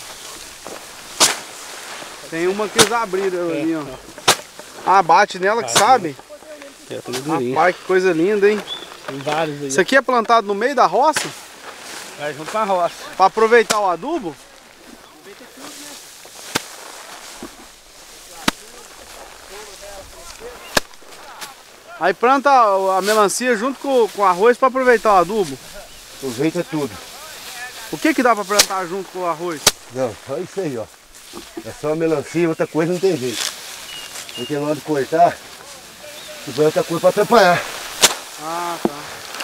Tem uma que eles abriram ali, ó. Ah, bate nela que sabe. É, tá madurinho. Rapaz, que coisa linda, hein? Tem vários aí. Isso aqui é plantado no meio da roça? Vai junto com a roça. Pra aproveitar o adubo? Aí planta a melancia junto com o arroz para aproveitar o adubo. Aproveita tudo. O que dá para plantar junto com o arroz? Não, só isso aí, ó. É só melancia, outra coisa não tem jeito. Porque na hora de cortar, tu põe outra coisa para atrapalhar. Ah, tá.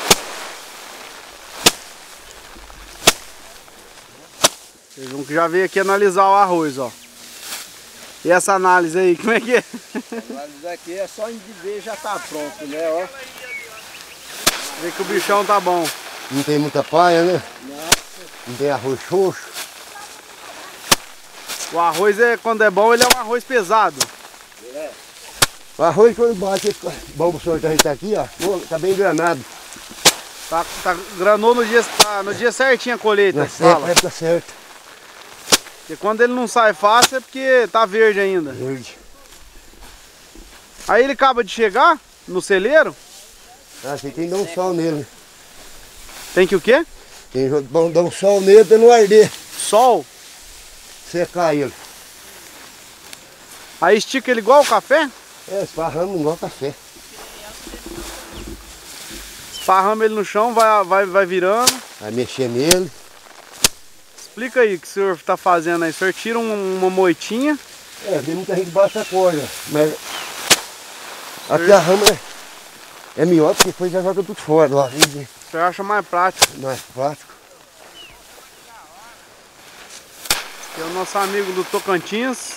Vocês vão que já veio aqui analisar o arroz, ó. E essa análise aí, como é que é? A análise aqui é só em ver já tá pronto, né, ó. Vê que o bichão tá bom. Não tem muita paia, né? Não tem arroz xoxo. O arroz, quando é bom, ele é um arroz pesado. É. O arroz quando bate, fica bom pro senhor que a gente tá aqui, ó. Pô, tá bem granado. Granou no dia certinho a colheita, Na fala. época certa. Porque quando ele não sai fácil é porque tá verde ainda. Verde. Aí ele acaba de chegar no celeiro. Ah, você tem que dar um sol nele. Tem que o quê? Tem que dar um sol nele pra não arder. Sol. Secar ele. Aí estica ele igual o café? É, esparramos igual café. Esparrama ele no chão, vai virando. Vai mexer nele. Explica aí o que o senhor está fazendo aí. O senhor tira uma moitinha. É, tem muita gente baixa coisa, mas Aqui a rama é melhor porque depois já joga tudo fora. Ó. Você acha mais prático? Mais prático. Esse é o nosso amigo do Tocantins.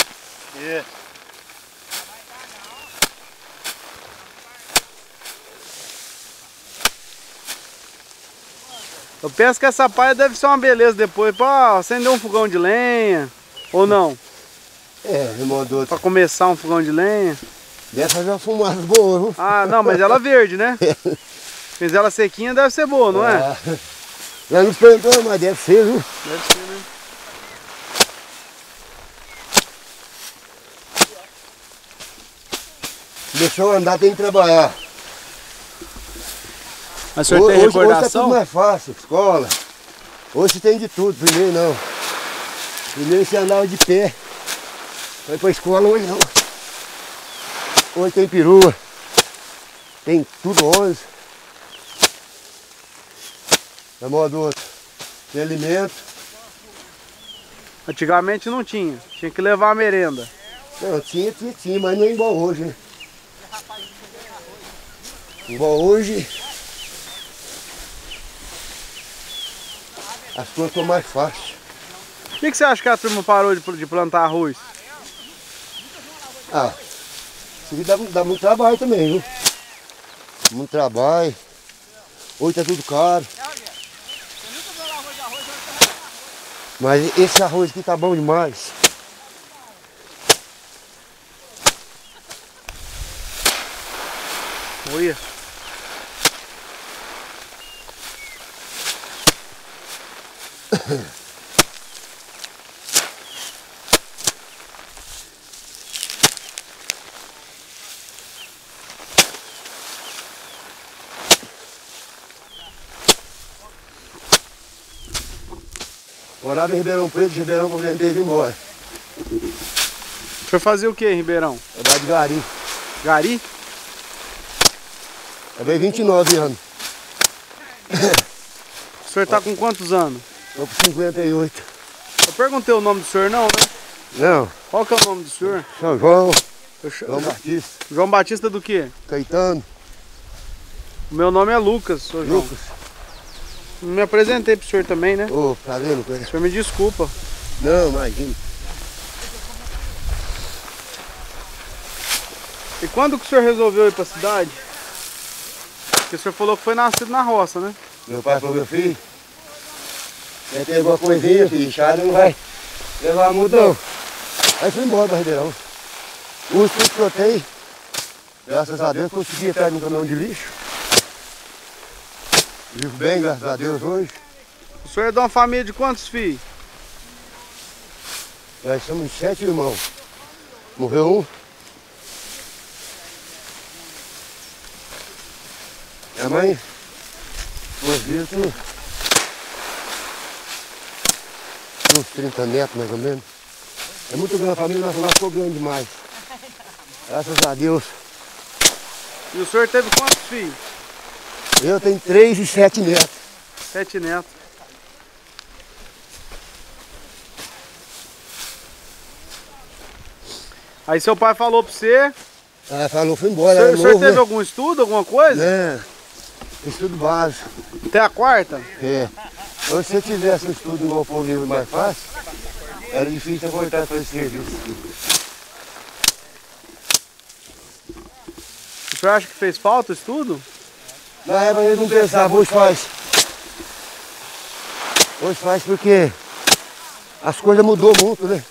Eu penso que essa palha deve ser uma beleza depois pra acender um fogão de lenha. Ou não? Irmão do outro. Pra começar um fogão de lenha. Deve fazer uma fumaça boa, viu? Ah, não, mas ela verde, né? Mas ela sequinha deve ser boa, não é? Já não plantou, mas deve ser, viu? Deve ser, né? Deixou andar, tem que trabalhar. Mas o senhor tem Hoje tá recordação? tudo mais fácil, escola. Hoje tem de tudo, primeiro não. Primeiro você andava de pé. Vai pra escola, hoje não. Hoje tem perua. Tem tudo ônibus. É modo outro. Tem alimento. Antigamente não tinha. Tinha que levar a merenda. Não, tinha, mas não é igual hoje, né? Igual hoje. As coisas estão mais fáceis. Por que você acha que a turma parou de plantar arroz? Ah, isso aqui dá muito trabalho também, viu? Muito trabalho. Hoje tá tudo caro. Mas esse arroz aqui tá bom demais. Olha. Morava em Ribeirão Preto, Ribeirão Preto teve embora. O senhor fazia o que em Ribeirão? Trabalho de gari. Gari? Trabalhei 29 anos. O senhor tá com quantos anos? Estou com 58. Eu perguntei o nome do senhor não, né? Não, Qual que é o nome do senhor? São João, Eu João Batista, João Batista do quê? Caetano, O meu nome é Lucas, senhor João. Lucas. Não me apresentei pro senhor também, né? Ô, tá vendo? O senhor me desculpa. Não, imagina. E quando que o senhor resolveu ir pra cidade? Porque o senhor falou que foi nascido na roça, né? Meu pai falou, meu filho, vai ter alguma coisinha, filho, chá não vai levar muito não. Aí fui embora para Ribeirão. O estudo que eu tenho, graças a Deus, consegui entrar no caminhão de lixo. Vivo bem, graças a Deus, hoje. O senhor é de uma família de quantos filhos? Nós somos 7 irmãos. Morreu um. Minha mãe, meus filhos, uns 30 netos mais ou menos. É muito grande a família, mas ficou grande demais. Graças a Deus. E o senhor teve quantos filhos? Eu tenho 3 e 7 netos. 7 netos. Aí seu pai falou pra você. Ah, falou, foi embora. O senhor teve algum estudo, alguma coisa? É, estudo básico. Até a quarta? É. Hoje, se eu tivesse um estudo igual o povo mais fácil, era difícil eu voltar a fazer esse serviço. O senhor acha que fez falta o estudo? Na época eu não pensava, hoje faz. Hoje faz porque as coisas mudou muito, né?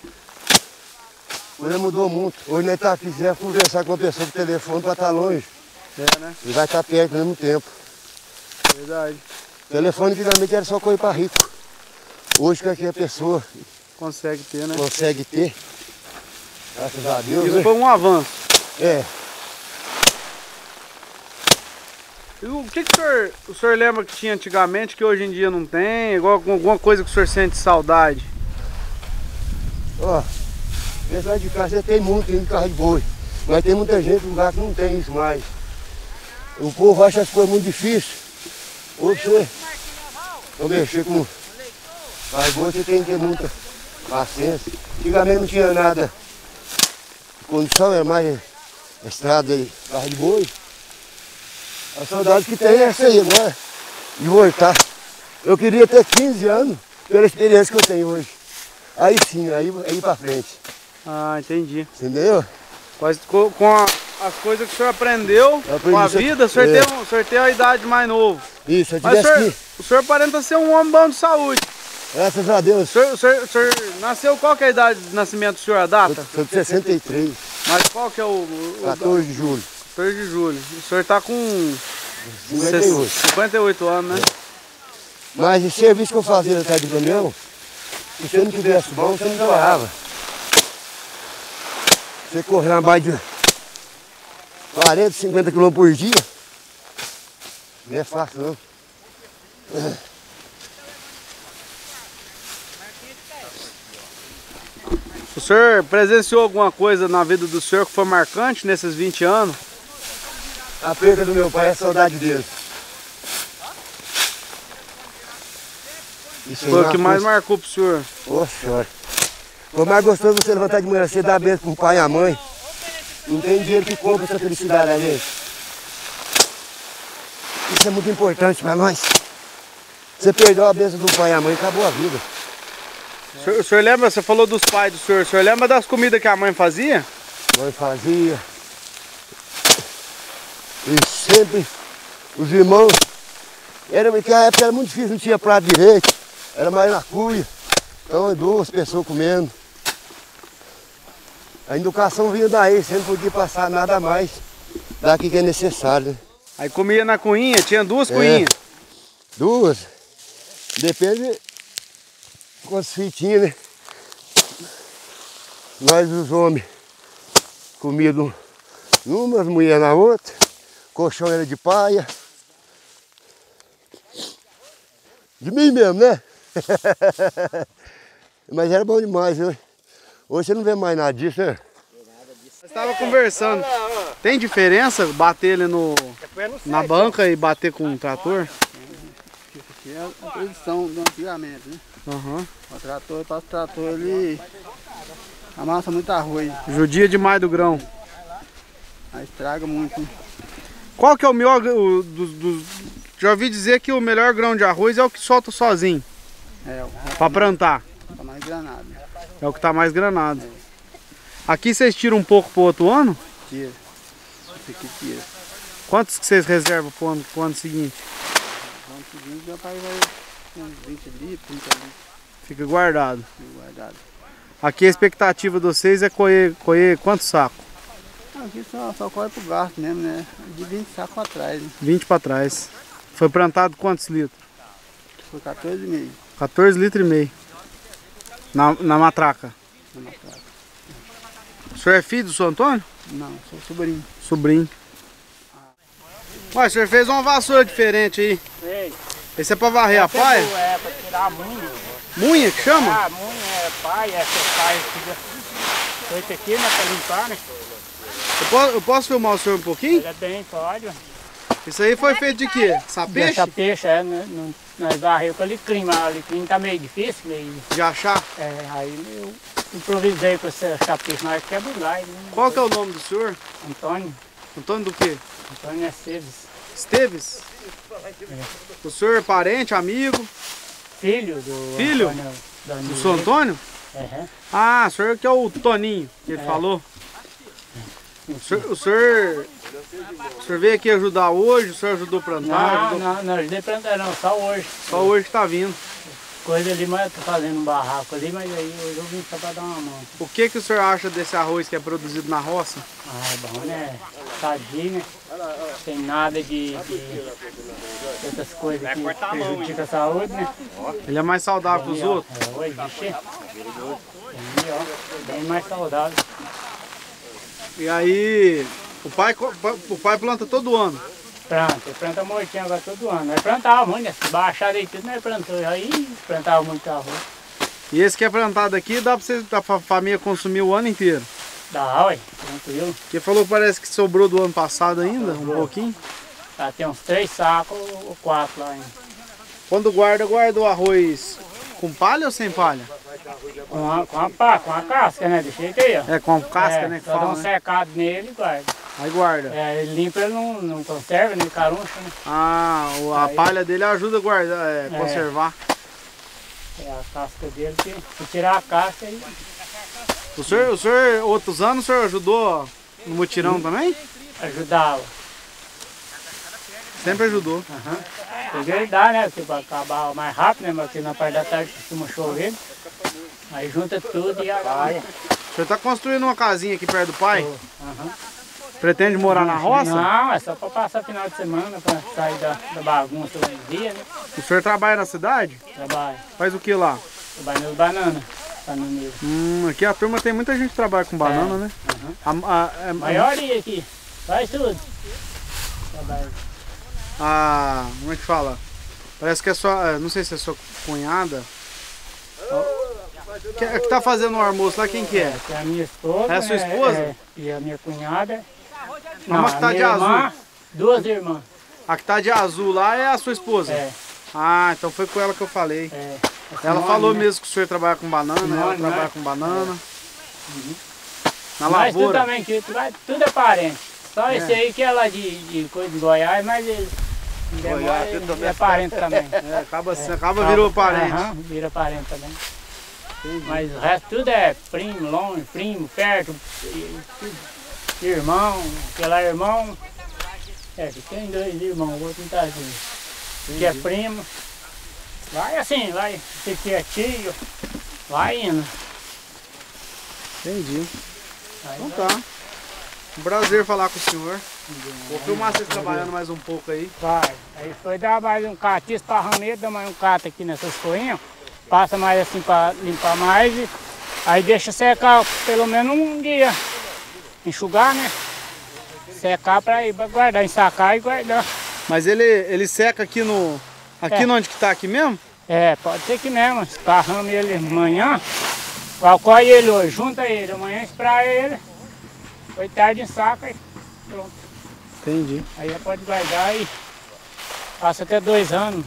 A coisa mudou muito. Hoje nós tá fizemos conversar com uma pessoa por telefone para estar longe. É, né? E vai estar perto ao mesmo tempo. Verdade. O telefone antigamente era só coisa para rico. Hoje qualquer pessoa Consegue ter, né? consegue ter. Graças a Deus. Isso Né? foi um avanço. É. E o que o senhor lembra que tinha antigamente que hoje em dia não tem? Igual alguma coisa que o senhor sente saudade? Ó, apesar de casa tem muito, tem carro de boi. Mas tem muita gente no lugar que não tem isso mais. O povo acha as coisas muito difíceis. Hoje você não mexer com carro de boi, você tem que ter muita paciência. Antigamente não tinha nada. A condição era mais a estrada aí, carro de boi. A saudade que tem é essa aí agora, de voltar. Eu queria ter 15 anos pela experiência que eu tenho hoje. Aí sim, aí pra frente. Ah, entendi. Entendeu? Com as coisas que o senhor aprendeu com a vida, o senhor tem a idade mais novo. Isso, eu Mas tivesse o senhor aparenta ser um homem bom de saúde. Graças a Deus. O senhor nasceu, qual que é a idade de nascimento do senhor, a data? Sou de 63. Mas qual que é o 14 de julho. 14 de julho. O senhor está com 58 anos, né? Mas o serviço que eu fazia atrás do caminhão, se você não tivesse bom, você não trabalhava. Você correr uma bike de 40, 50 km por dia, não é fácil não. O senhor presenciou alguma coisa na vida do senhor que foi marcante nesses 20 anos? A perda do meu pai é a saudade dele. Isso foi o que mais marcou pro senhor? Nossa senhora. Foi mais gostoso você levantar de manhã, você dar bênção pro pai e a mãe. Não tem dinheiro que compra essa felicidade da gente. Isso é muito importante para nós. Você perdeu a bênção do pai e a mãe, acabou a vida. O senhor lembra, você falou dos pais do senhor, o senhor lembra das comidas que a mãe fazia? A mãe fazia. E sempre os irmãos. Naquela época era muito difícil, não tinha prato direito. Era mais na cuia. Então, 2 pessoas comendo. A educação vinha daí, você não podia passar nada mais daqui que é necessário. Né? Aí comia na coinha, tinha 2 coinhas? 2. Depende com as fitinhas, né? Nós os homens comíamos numa, as mulheres na outra. Colchão era de paia. De mim mesmo, né? Mas era bom demais, viu? Hoje você não vê mais nada disso, né? Nós estava conversando. Tem diferença bater ele na banca e bater com um trator? Isso aqui é a tradição do antigamente, né? Uhum. O trator ele amassa muito arroz. Judia demais do grão. Aí estraga muito. Né? Qual que é o melhor já ouvi dizer que o melhor grão de arroz é o que solta sozinho. Para plantar. Tá mais granado. É o que tá mais granado. Aqui vocês tiram um pouco pro outro ano? Tira. Esse aqui tira. Quantos que vocês reservam pro ano seguinte? O ano seguinte já vai uns 20 litros, 30 litros. Fica guardado. Fica guardado. Aqui a expectativa de vocês é colher quantos sacos? Aqui só corre pro gasto mesmo, né? De 20 sacos para trás. Né? 20 para trás. Foi plantado quantos litros? Foi 14,5. 14 litros e meio. Na matraca? Na matraca. O senhor é filho do seu Antônio? Não, sou sobrinho. Sobrinho. Ué, o senhor fez uma vassoura diferente aí. Sei. Esse é pra varrer a paia? É, pra tirar a munha. Munha que chama? Ah, munha é paia, essa paia fica feita aqui, né, pra limpar, né? Eu posso filmar o senhor um pouquinho? Ele é bem, pode. Isso aí foi feito de quê? Sapeixe? Essa peixe, nós varremos com alecrim, mas o alecrim tá meio difícil, meio... De achar? É, aí eu improvisei com essa peixe, nós quebramos lá. Qual que é o nome do senhor? Antônio. Antônio do quê? Antônio Esteves. Esteves? É. O senhor é parente, amigo? Filho do Filho? Antônio. Do seu Antônio? Uhum. Ah, o senhor que é o Toninho, que ele falou. O senhor veio aqui ajudar hoje? O senhor ajudou a plantar? Não ajudei a plantar não, só hoje. Só hoje que tá vindo. Coisa ali, mas eu tô fazendo um barraco ali, mas aí hoje eu vim só pra dar uma mão. O que o senhor acha desse arroz que é produzido na roça? Ah, é bom, né? Tadinho, né? Sem nada de essas coisas que prejudicam a saúde, né? Ele é mais saudável que os outros? É, hoje, vixe. Aí, ó, bem mais saudável. E aí, o pai planta todo ano? Planta mortinha agora todo ano. Nós plantávamos muito, né? Se baixar aí tudo, nós plantamos. Aí plantava muito arroz. E esse que é plantado aqui, dá pra família consumir o ano inteiro? Dá, ué, tranquilo. Porque falou que parece que sobrou do ano passado ainda, um pouquinho. Tá, tem uns 3 sacos ou 4 lá ainda. Quando guarda o arroz com palha ou sem palha? Com a casca, né? Deixa jeito aí, ó. É, com a casca, né? Que Só dá fala, um né? secado nele e guarda. Aí guarda. É, ele limpa, ele não conserva, nem caruncha, né? Ah, a palha dele ajuda a guardar, conservar. É a casca dele, que se tirar a casca aí. O senhor, outros anos, o senhor ajudou no mutirão também? Ajudava. Sempre ajudou. Porque ele dá, né? Porque para acabar mais rápido, né? Mas aqui na parte da tarde costuma chover. Aí junta tudo e vai. O senhor está construindo uma casinha aqui perto do pai? Pretende morar na roça? Não, é só para passar final de semana, para sair da bagunça do dia, né? O senhor trabalha na cidade? Trabalho. Faz o que lá? Trabalho nas bananas. Bananeiro. Aqui a turma tem muita gente que trabalha com banana, né? A maioria aqui. Faz tudo. Trabalho. Como é que fala? Parece que é sua, não sei se é sua cunhada. Que tá fazendo o almoço lá, quem que é? É a minha esposa. É a sua esposa? E a minha cunhada. Uma que tá de azul. Duas irmãs. A que tá de azul lá é a sua esposa? É. Ah, então foi com ela que eu falei. É. Ela falou mesmo que o senhor trabalha com banana, ela trabalha com banana. Na Mas tudo lavoura. também, tudo é parente. Só esse aí que é lá de coisa de Goiás, mas ele é parente também. Acaba virou parente. Vira parente também. Mas o resto tudo é primo, longe, primo, perto, irmão, aquele irmão. Que tem dois irmãos, o outro não tá assim. Que é primo. Vai assim, vai, esse aqui é tio, vai indo. Entendi. Então tá. Um prazer falar com o senhor. Vou filmar vocês trabalhando mais um pouco aí. Vai. Aí foi dar mais um catiço para rameta, dá mais um cato aqui nessas coinhas. Passa mais assim para limpar mais. Aí deixa secar pelo menos um dia. Enxugar, né? Secar para ir guardar, ensacar e guardar. Mas ele seca aqui no... Aqui onde que tá aqui mesmo? É, pode ser que mesmo. Esparramos ele amanhã. Calcói ele hoje, junta ele. Amanhã espraia ele. Foi tarde, ensaca e pronto. Entendi. Aí já pode guardar e passa até 2 anos.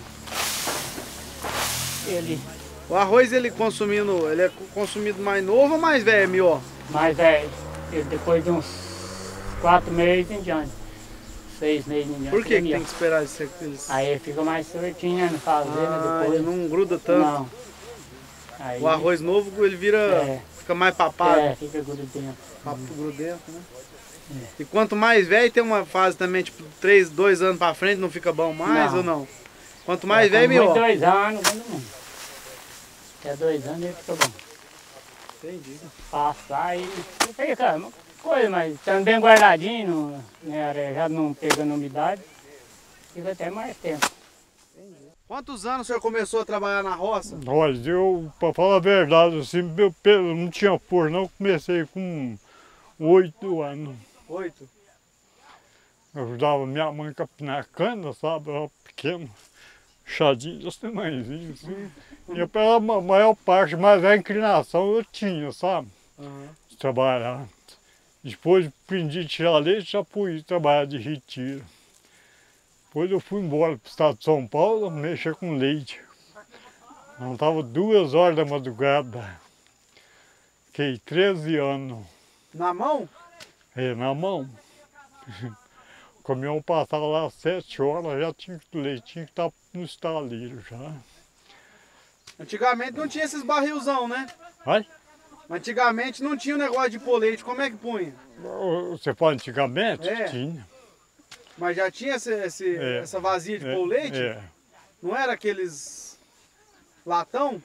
O arroz ele é consumido mais novo ou mais velho, melhor? Mais velho. Depois de uns 4 meses em diante. 6 meses em diante. Por que tem que esperar eles? Aí fica mais certinho, né? No fazenda depois. Ele não gruda tanto. Não. Aí, o arroz novo ele vira. Fica mais papado. Fica grudento. Grudento, né? E quanto mais velho, tem uma fase também, tipo 2 anos pra frente, não fica bom mais ou não? Quanto mais velho, melhor. 2 anos, até 2 anos ele fica bom. Entendi. Passar e fica uma coisa, mas estando bem guardadinho, né, já não pegando umidade, fica até mais tempo. Quantos anos o senhor começou a trabalhar na roça? Olha, para falar a verdade, assim, meu pelo não tinha força, não. Comecei com 8 anos. 8? Eu ajudava minha mãe a capinar cana, sabe? Eu era pequeno, chadinho, desse tamanhozinho, assim. E pela maior parte, mas a inclinação eu tinha, sabe? De trabalhar. Depois aprendi a tirar leite, já fui trabalhar de retiro. Depois eu fui embora para o estado de São Paulo, mexer com leite. Eu estava 2 horas da madrugada. Fiquei 13 anos. Na mão? É, na mão. O caminhão passava lá às 7 horas, já tinha o leite, tinha que estar no estaleiro já. Antigamente não tinha esses barrilzão, né? Vai? Antigamente não tinha o negócio de pôr leite, como é que punha? Você fala antigamente? É. Tinha. Mas já tinha essa vasilha de pôr leite? É. Não era aqueles latão?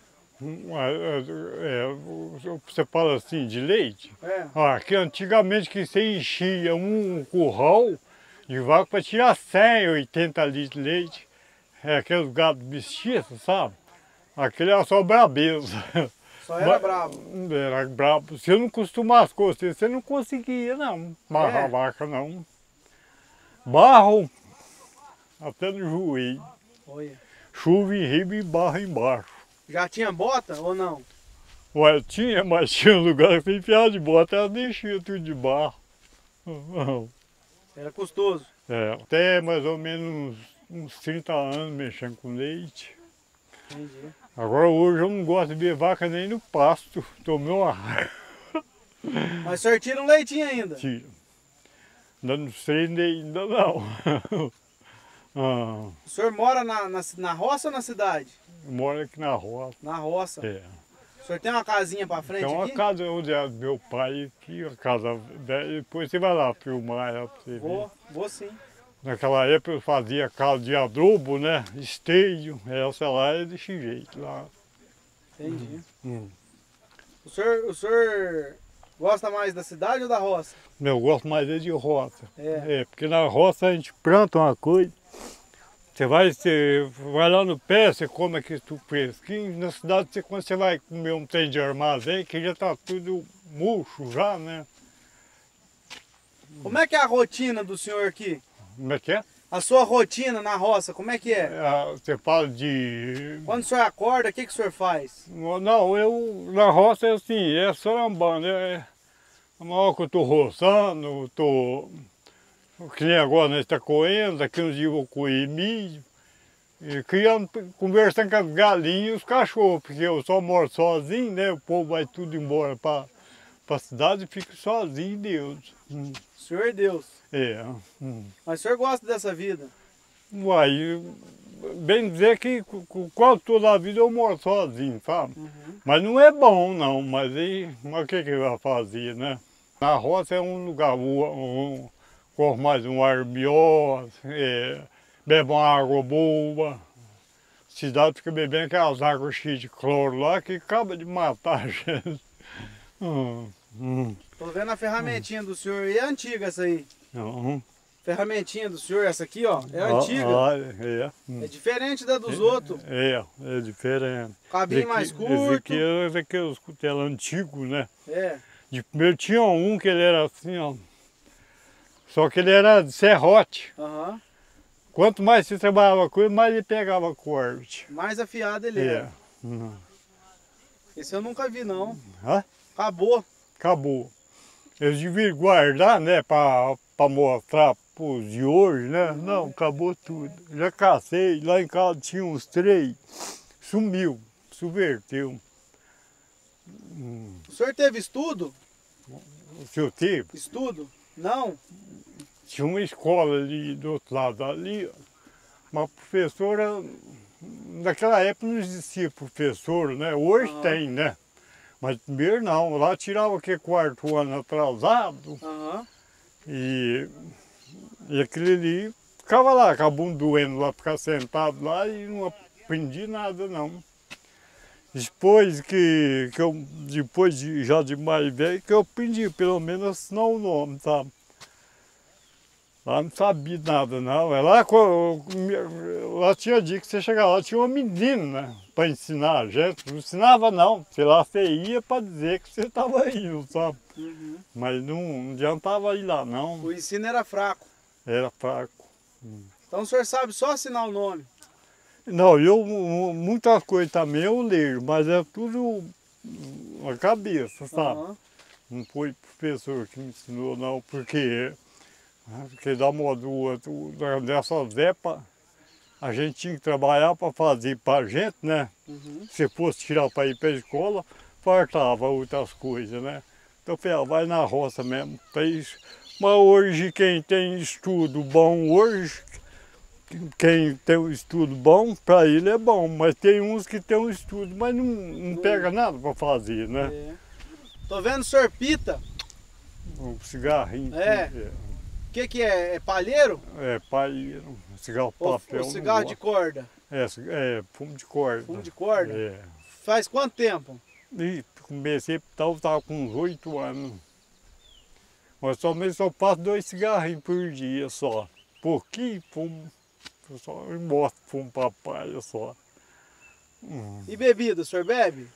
Você fala assim, de leite? É. Que antigamente que você enchia um curral de vaca para tirar 100, 80 litros de leite. Aqueles gados mestiços, sabe? Aquele era só brabeza. Só era brabo? Era brabo. Se eu não costumasse com você não conseguia não, barrar a vaca não. Barro até no joelho. Olha. Chuva em riba e barro embaixo. Já tinha bota ou não? Ué, tinha, mas tinha um lugar que você enfiava de bota, ela deixia tudo de barro. Era custoso? Até mais ou menos uns 30 anos mexendo com leite. Entendi. Agora hoje eu não gosto de ver vaca nem no pasto. Tomei uma raiva. Mas o senhor tira um leitinho ainda? Tira. Ainda não sei ainda não. O senhor mora na roça ou na cidade? Moro aqui na roça. Na roça? É. O senhor tem uma casinha pra frente Tem uma aqui? casa onde é do meu pai aqui, a casa velha. Depois você vai lá filmar ela pra você ver. Vou sim. Naquela época eu fazia casa de adubo, né? Esteio. Essa lá é desse jeito lá. Entendi. O senhor gosta mais da cidade ou da roça? Eu gosto mais de roça. É. Porque na roça a gente planta uma coisa. Você vai lá no pé, você come aqui tudo fresquinho. Na cidade, quando você vai comer um trem de armazém, que já está tudo murcho já, né? Como é que é a rotina do senhor aqui? Como é que é? A sua rotina na roça, como é que é? Você fala de... Quando o senhor acorda, o que o senhor faz? Não, eu na roça é assim, é sorambando. A maior que eu estou roçando, que nem agora nós estamos coendo, daqui uns dias eu vou coer milho. E conversando com as galinhas e os cachorros, porque eu só moro sozinho, né? O povo vai tudo embora para a cidade e fico sozinho, Deus. O senhor é Deus. É. Mas o senhor gosta dessa vida? Uai, bem dizer que quase toda a vida eu moro sozinho, sabe? Mas não é bom não, mas o que eu ia fazer, né? Na roça é um lugar, corre mais um ar melhor, bebe uma água boa. Cidade fica bebendo aquelas águas cheias de cloro lá que acaba de matar a gente. Tô vendo a ferramentinha do senhor, e é antiga essa aí? Ferramentinha do senhor, essa aqui, ó, é antiga. É diferente da dos outros. É diferente. Cabinho mais curto. Esse aqui é os cutelos antigos, né? É. De primeiro tinha um que ele era assim, ó. Só que ele era de serrote. Quanto mais você trabalhava com ele, mais ele pegava corte. Mais afiado ele era. Esse eu nunca vi, não. Acabou. Acabou. Eles deviam guardar, né, para mostrar pros de hoje, né? Não, acabou tudo. Já cacei, lá em casa tinha uns 3, sumiu, subverteu. O senhor teve estudo? O senhor teve? Estudo? Não. Tinha uma escola ali do outro lado ali, uma professora, naquela época não existia professor, né? Hoje tem, né? Mas primeiro não, lá tirava aquele quarto ano atrasado e aquele ali ficava lá, com a bunda doendo lá, ficar sentado lá e não aprendi nada não. Depois já de mais velho, que eu aprendi pelo menos assinar o nome, sabe? Lá não sabia nada não, lá tinha dia que você chegava lá, tinha uma menina para ensinar a gente, não ensinava não, sei lá, você ia para dizer que você estava indo, sabe? Mas não adiantava ir lá não. O ensino era fraco? Era fraco. Então o senhor sabe só assinar o nome? Não, muitas coisas também eu leio, mas é tudo na cabeça, sabe? Não foi professor que me ensinou não, porque da moda dessas épocas, a gente tinha que trabalhar para fazer para a gente, né? Se fosse tirar para ir para a escola, faltava outras coisas, né? Então eu falei, vai na roça mesmo, para isso. Mas hoje quem tem estudo bom hoje, quem tem um estudo bom, para ele é bom, mas tem uns que tem um estudo, mas não pega nada para fazer, né? Tô vendo o senhor pita. Um cigarrinho. O que é? É palheiro? É, palheiro. Cigarro papel. Ou cigarro de corda? Fumo de corda. Fumo de corda? É. Faz quanto tempo? Comecei, estava com uns 8 anos. Mas somente só passo 2 cigarrinhos por dia só. Pouquinho fumo. Eu só mostro fumo pra palha só. E bebida, o senhor bebe?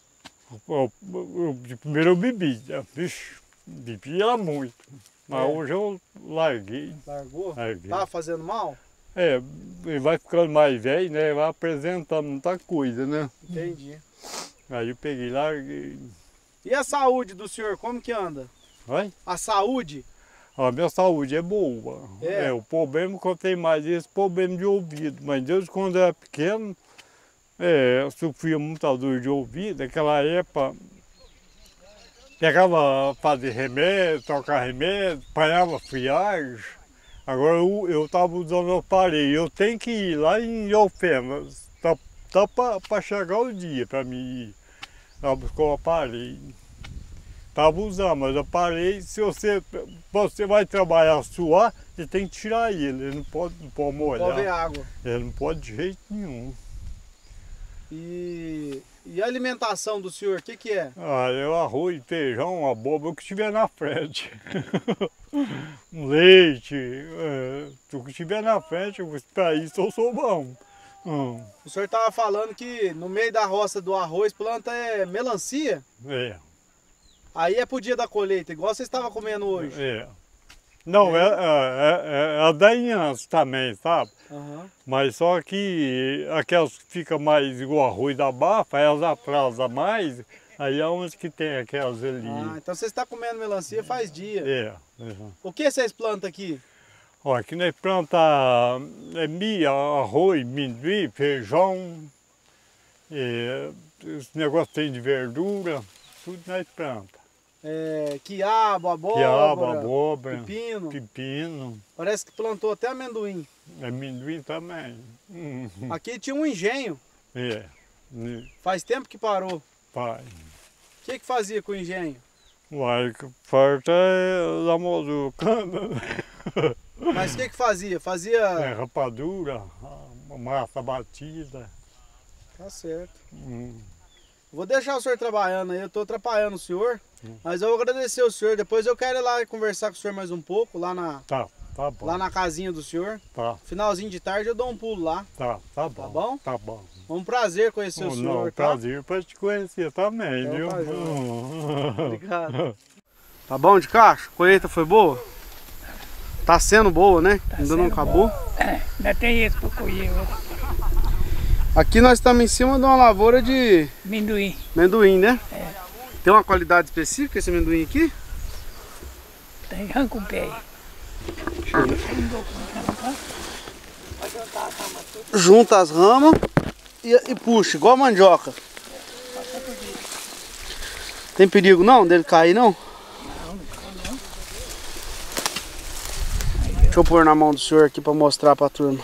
De primeiro eu bebi. Bebia muito. Mas hoje eu larguei. Largou? Larguei. Tava fazendo mal? Ele vai ficando mais velho, né? Vai apresentando muita coisa, né? Entendi. Aí eu peguei e larguei. E a saúde do senhor, como que anda? Vai? A saúde? A minha saúde é boa. O problema que eu tenho mais é esse problema de ouvido. Mas desde quando eu era pequeno, eu sofria muita dor de ouvido. Naquela época chegava a fazer remédio, tocar remédio, apanhava friagem. Agora eu estava usando o aparelho. Eu tenho que ir lá em Alfenas. Tá para chegar o dia para mim ir lá buscar o aparelho. Estava usando, mas o aparelho, se você vai trabalhar suar, você tem que tirar ele não pode molhar. Pode ver água. Ele não pode de jeito nenhum. E a alimentação do senhor, o que é? Ah, eu arroz, feijão, abóbora, o que estiver na frente. Um leite, o que estiver na frente, para isso eu sou bom. O senhor estava falando que no meio da roça do arroz planta melancia? É. Aí é pro dia da colheita, igual você estava comendo hoje. É. Não, é dainhas também, sabe? Uhum. Mas só que aquelas que ficam mais igual arroz da bafa, elas atrasam mais, aí é onde que tem aquelas ali. Ah, então você está comendo melancia faz dia. É. O que vocês plantam aqui? Ó, aqui nós plantamos milho, arroz, amendoim, feijão, esse negócio tem de verdura, tudo nós plantamos. Quiabo, abóbora, pepino. Parece que plantou até amendoim. Amendoim também. Aqui tinha um engenho. É. Faz tempo que parou. Pai. O que fazia com o engenho? Uai, que falta é da mozucana. Mas o que fazia? Fazia... rapadura, massa batida. Tá certo. Vou deixar o senhor trabalhando aí, eu estou atrapalhando o senhor. Mas eu vou agradecer o senhor. Depois eu quero ir lá conversar com o senhor mais um pouco, lá na... Tá bom. Lá na casinha do senhor. Tá. Finalzinho de tarde eu dou um pulo lá. Tá bom. Tá bom? Tá bom. Um prazer conhecer o senhor, não, tá? prazer para te conhecer também, viu? Obrigado. Tá bom de cacho? A colheita foi boa? Tá sendo boa, né? Ainda não acabou? Ainda tem esse para colher. Aqui nós estamos em cima de uma lavoura de... Amendoim. Amendoim, né? Tem uma qualidade específica esse amendoim aqui? Tem, arranca o pé. Junta as ramas e puxa, igual a mandioca. Tem perigo não dele cair não? Não. Deixa eu pôr na mão do senhor aqui para mostrar para a turma.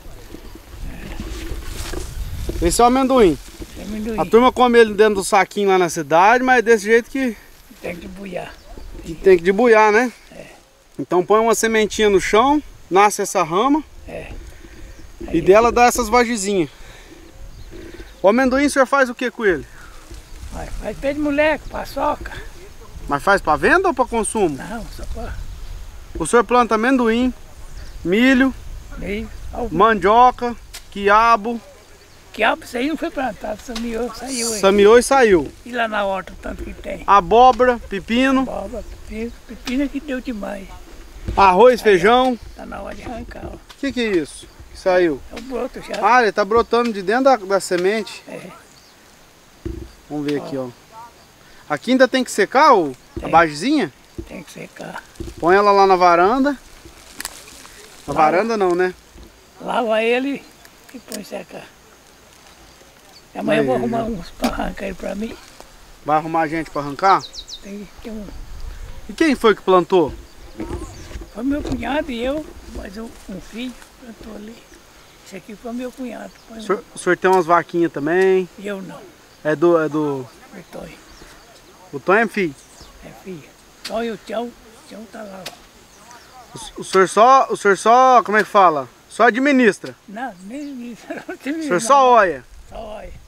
Esse é o amendoim. A turma come ele dentro do saquinho lá na cidade, mas é desse jeito que... Tem que debuiar. Tem que debuiar, né? Então põe uma sementinha no chão, nasce essa rama. E dela dá essas vagezinhas. O amendoim o senhor faz o que com ele? Faz pé de moleque, paçoca. Mas faz para venda ou para consumo? Não, só para... O senhor planta amendoim, milho, mandioca, quiabo. Quiabo, isso aí não foi plantado, samiou, saiu aí. Samiou e saiu. E lá na horta, o tanto que tem. Abóbora, pepino. Abóbora, pepino é que deu demais. Arroz, feijão. Tá na hora de arrancar, ó. O que é isso que saiu? É o broto já. Ah, ele tá brotando de dentro da semente. Vamos ver aqui, ó. Aqui ainda tem que secar a bagezinha? Tem que secar. Põe ela lá na varanda. Na varanda não, né? Lava ele e põe secar. Amanhã eu vou arrumar uns para arrancar ele para mim. Vai arrumar gente para arrancar? Tem um... E quem foi que plantou? Foi meu cunhado e eu, mas um filho plantou ali. Esse aqui foi meu cunhado. O senhor tem umas vaquinhas também? Eu não. É do... O Tonho. O Tonho é filho? É filho. Tonho e o Tião tá lá, ó. O senhor só, como é que fala? Só administra? Não, nem isso. O senhor só olha? Só olha.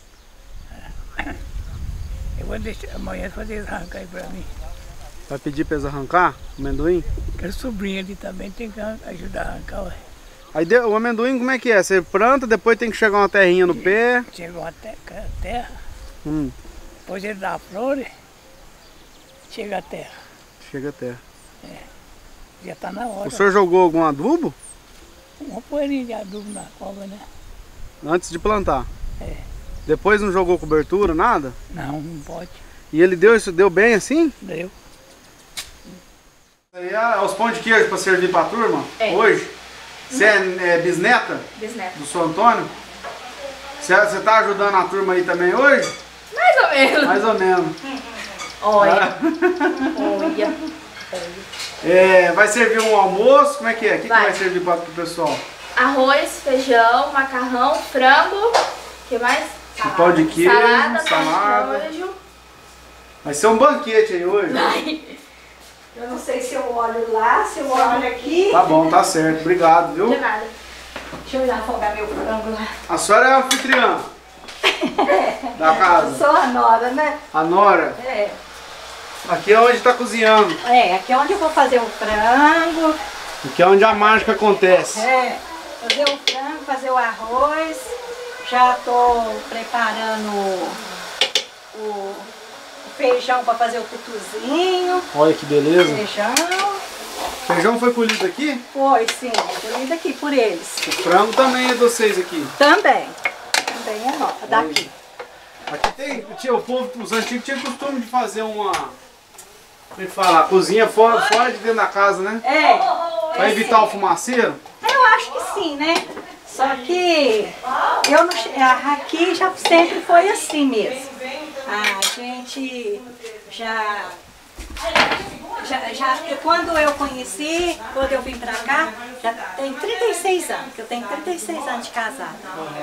Eu vou deixar amanhã fazer eles arrancar aí pra mim. Vai pedir pra eles arrancar o amendoim? Aquele sobrinho ali também tem que ajudar a arrancar, ué. Aí o amendoim como é que é? Você planta, depois tem que chegar uma terrinha no pé. Chega uma terra. Depois ele dá a flor, chega a terra. Chega a terra. Já tá na hora. O senhor jogou algum adubo? Uma poeirinha de adubo na cova, né? Antes de plantar? Depois não jogou cobertura, nada? Não, não pode. E ele deu bem assim? Deu. Aí é os pão de queijo para servir para a turma? Hoje? Você é bisneta? Bisneta. Do seu Antônio? Você tá ajudando a turma aí também hoje? Mais ou menos. Mais ou menos. Olha. Olha. Vai servir um almoço? Como é que é? O que vai servir para o pessoal? Arroz, feijão, macarrão, frango. O que mais? Um pão de queijo, salada. Queijo. Vai ser um banquete aí hoje. Eu não sei se eu olho lá, se eu olho aqui. Tá bom, tá certo. Obrigado, viu? De nada. Deixa eu ir lá afogar meu frango lá. A senhora é a anfitriã da casa? Eu sou a nora, né? A nora? É. Aqui é onde está cozinhando. Aqui é onde eu vou fazer o frango. Aqui é onde a mágica acontece. Fazer o frango, fazer o arroz. Já estou preparando o feijão para fazer o tutuzinho. Olha que beleza. Feijão. O feijão foi colhido aqui? Foi, sim. Colhido aqui por eles. O frango também é de vocês aqui? Também. Também é nossa, daqui. Aqui tem, o povo, os antigos tinham costume de fazer uma, como é que fala, cozinha fora de dentro da casa, né? Para evitar o fumaceiro? Eu acho que sim, né? Só que eu não, aqui já sempre foi assim mesmo. A gente quando eu conheci, quando eu vim pra cá, já tem 36 anos, que eu tenho 36 anos de casada.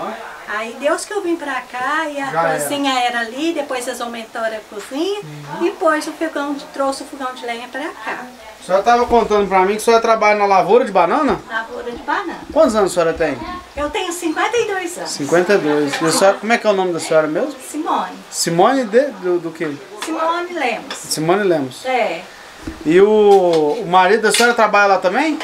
Aí Deus que eu vim pra cá e a cozinha era ali, depois eles aumentaram a cozinha, e depois trouxe o fogão de lenha pra cá. A senhora estava contando pra mim que a senhora trabalha na lavoura de banana? Lavoura de banana. Quantos anos a senhora tem? Eu tenho 52 anos. 52. E a senhora, como é que é o nome da senhora mesmo? Simone. Simone do quê? Simone Lemos. Simone Lemos. E o marido da senhora trabalha lá também?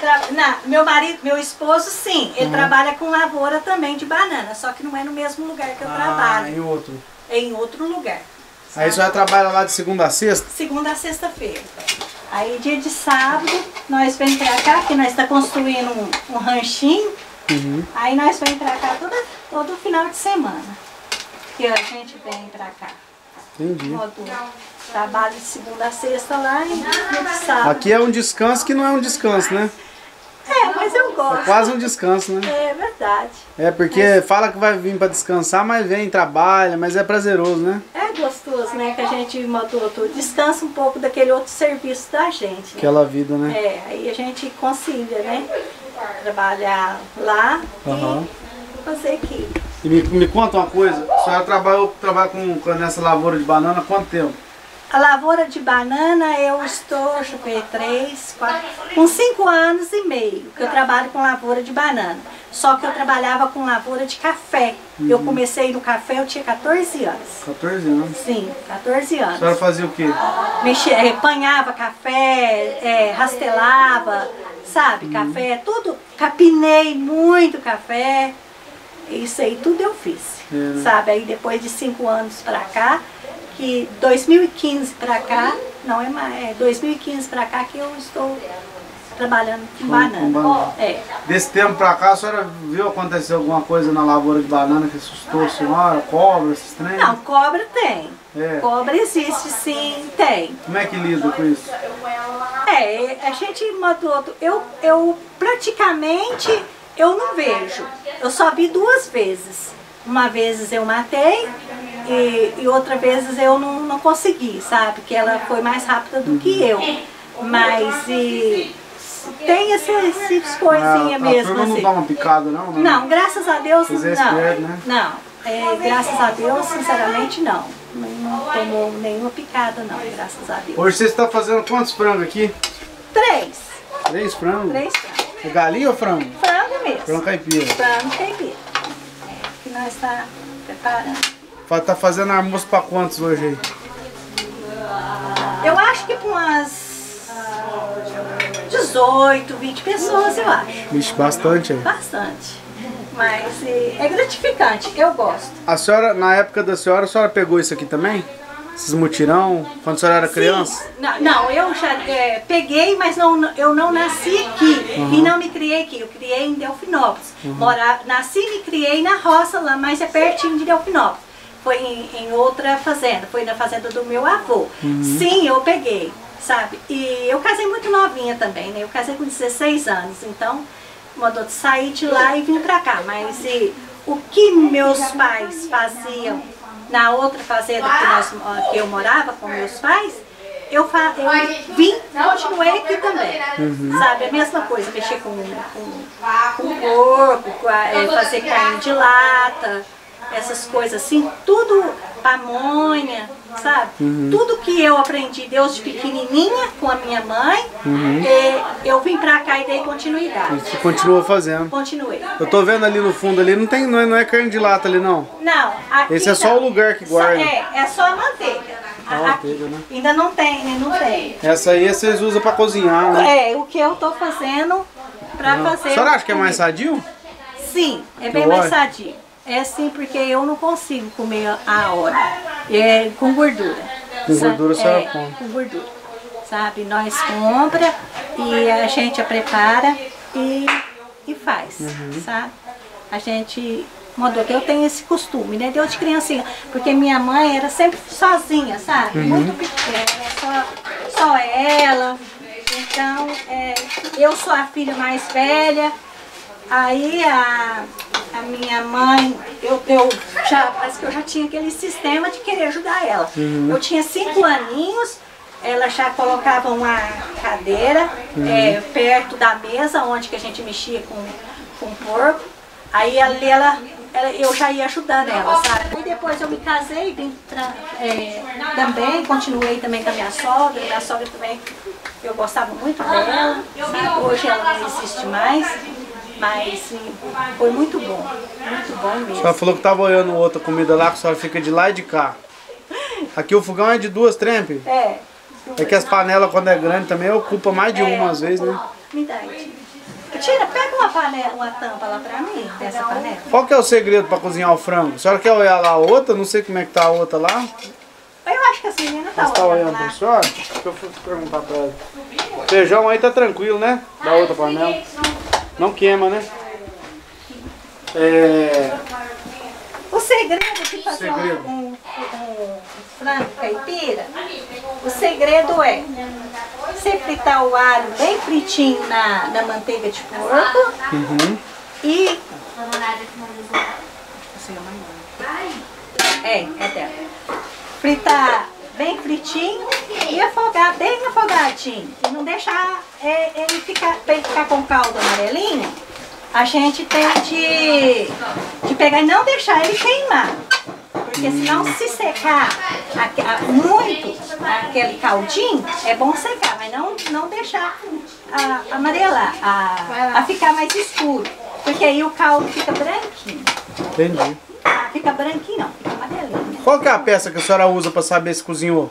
Meu esposo sim, ele trabalha com lavoura também de banana, só que não é no mesmo lugar que eu trabalho. Em outro. É em outro lugar. Aí a senhora trabalha lá de segunda a sexta? Segunda a sexta-feira. Aí dia de sábado, nós vem pra cá, que nós estamos construindo um ranchinho. Aí nós vem pra cá todo final de semana. Que a gente vem pra cá. Entendi. Trabalho de segunda a sexta lá e dia de sábado. Aqui é um descanso que não é um descanso, né? Mas eu gosto. É quase um descanso, né? É verdade. Porque fala que vai vir pra descansar, mas vem, trabalha, mas é prazeroso, né? É gostoso, né? Que a gente descansa um pouco daquele outro serviço da gente. Né? Aquela vida, né? Aí a gente concilia, né? Trabalhar lá e fazer aqui. E me conta uma coisa, a senhora trabalha nessa lavoura de banana há quanto tempo? A lavoura de banana eu estou, deixa eu ver, 3, 4, com 5 anos e meio que eu trabalho com lavoura de banana. Só que eu trabalhava com lavoura de café. Eu comecei no café, eu tinha 14 anos. 14 anos? Sim, 14 anos. A senhora fazia o quê? Apanhava café, rastelava, sabe, café, tudo. Capinei muito café. Isso aí tudo eu fiz, sabe? Aí depois de 5 anos pra cá, que 2015 pra cá, não é mais, 2015 pra cá que eu estou trabalhando com banana. Desse tempo pra cá, a senhora viu acontecer alguma coisa na lavoura de banana que assustou a senhora? Cobra, esses trem? Não, cobra tem. Cobra existe sim, tem. Como é que lida com isso? A gente matou, eu praticamente, eu não vejo. Eu só vi 2 vezes. Uma vez eu matei e outra vez eu não consegui, sabe? Que ela foi mais rápida do que eu. Mas tem essas coisinhas mesmo. A não dá uma picada, não? Não, graças a Deus não. Esperto, né? Não, graças a Deus, sinceramente não. Não tomou nenhuma picada não, graças a Deus. Hoje você está fazendo quantos frangos aqui? 3. 3 frangos? 3 frangos. É galinha ou frango? Frango mesmo. Frango caipira. Frango caipira. Que nós está preparando. Tá fazendo almoço para quantos hoje aí? Eu acho que para umas 18, 20 pessoas, eu acho. Vixe, bastante aí. Bastante. Mas é gratificante, eu gosto. A senhora, na época da senhora, a senhora pegou isso aqui também? Esses mutirão, quando a senhora era criança? Não, eu já peguei, mas eu não nasci aqui e não me criei aqui. Eu criei em Delfinópolis. Nasci e me criei na roça lá, mas é pertinho de Delfinópolis. Foi em outra fazenda, foi na fazenda do meu avô. Sim, eu peguei, sabe? E eu casei muito novinha também, né? Eu casei com 16 anos, então mandou sair de lá e vim pra cá. Mas o que meus pais faziam na outra fazenda que eu morava com meus pais, continuei aqui também. Sabe, a mesma coisa, mexer com porco, fazer carne de lata, essas coisas assim, tudo pamonha, sabe? Tudo que eu aprendi desde pequenininha com a minha mãe, eu vim pra cá e dei continuidade. Você continuou fazendo? Continuei. Eu tô vendo ali no fundo ali, não é carne de lata ali não? Não. Aqui esse é só o lugar que guarda? É só a manteiga. A manteiga, né? Ainda não tem, né? Não tem. Essa aí vocês usam pra cozinhar, né? É, o que eu tô fazendo pra fazer. A senhora acha que é mais sadio? Sim, é bem mais sadio. É sim, porque eu não consigo comer a hora. É com gordura. Com gordura a senhora come? Com gordura. Sabe, nós compra e a gente a prepara e faz, sabe? A gente mudou, que eu tenho esse costume, né? Desde criancinha, porque minha mãe era sempre sozinha, sabe? Muito pequena, só ela. Então, eu sou a filha mais velha. Aí a minha mãe, parece que eu já tinha aquele sistema de querer ajudar ela. Eu tinha 5 aninhos, ela já colocava uma cadeira perto da mesa onde que a gente mexia com o porco. Aí ali eu já ia ajudando ela, sabe? E depois eu me casei, vim também, continuei também com a minha sogra. Minha sogra também, eu gostava muito dela, sabe? Hoje ela não existe mais. Mas foi muito bom mesmo. A senhora falou que estava olhando outra comida lá, que a senhora fica de lá e de cá. Aqui o fogão é de 2 trempes? É que as panelas, quando é grande, também ocupa mais de uma às vezes, né? Me dá, Tira, pega uma tampa lá pra mim, dessa panela. Qual que é o segredo para cozinhar o frango? A senhora quer olhar lá a outra? Não sei como é que tá a outra lá. Eu acho que as meninas tá olhando pra senhora? Deixa eu perguntar pra ela. O feijão aí tá tranquilo, né? Da outra panela. Não queima, né? O segredo de fazer um frango caipira, o segredo é você fritar o alho bem fritinho na manteiga de porco e... dela. Fritar bem fritinho e afogar bem afogadinho. E não deixar ele ficar com caldo amarelinho. A gente tem de pegar e não deixar ele queimar. Porque senão se secar muito aquele caldinho, é bom secar, mas não deixar amarelar, a ficar mais escuro. Porque aí o caldo fica branquinho. Entendi. Fica branquinho não, fica amarelinho. Qual que é a peça que a senhora usa para saber se cozinhou?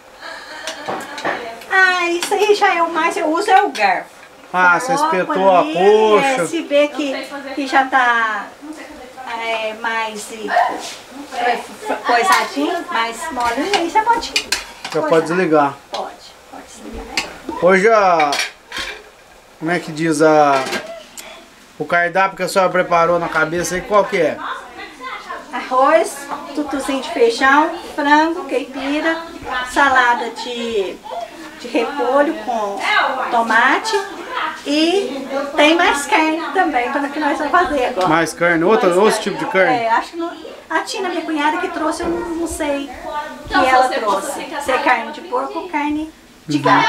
Isso aí já é o mais, eu uso o garfo. Você espetou a coxa. Se vê que já tá mais coisadinho, mais molinho, aí você pode... Já pode desligar. Pode desligar. Hoje como é que diz o cardápio que a senhora preparou na cabeça aí, qual que é? Arroz, tutuzinho de feijão, frango, caipira, salada de repolho com tomate e tem mais carne também, para que nós vamos fazer agora. Mais carne? Outro tipo de carne? Acho que a Tina, minha cunhada, que trouxe, eu não sei que ela trouxe. Se é carne de porco ou carne de gato.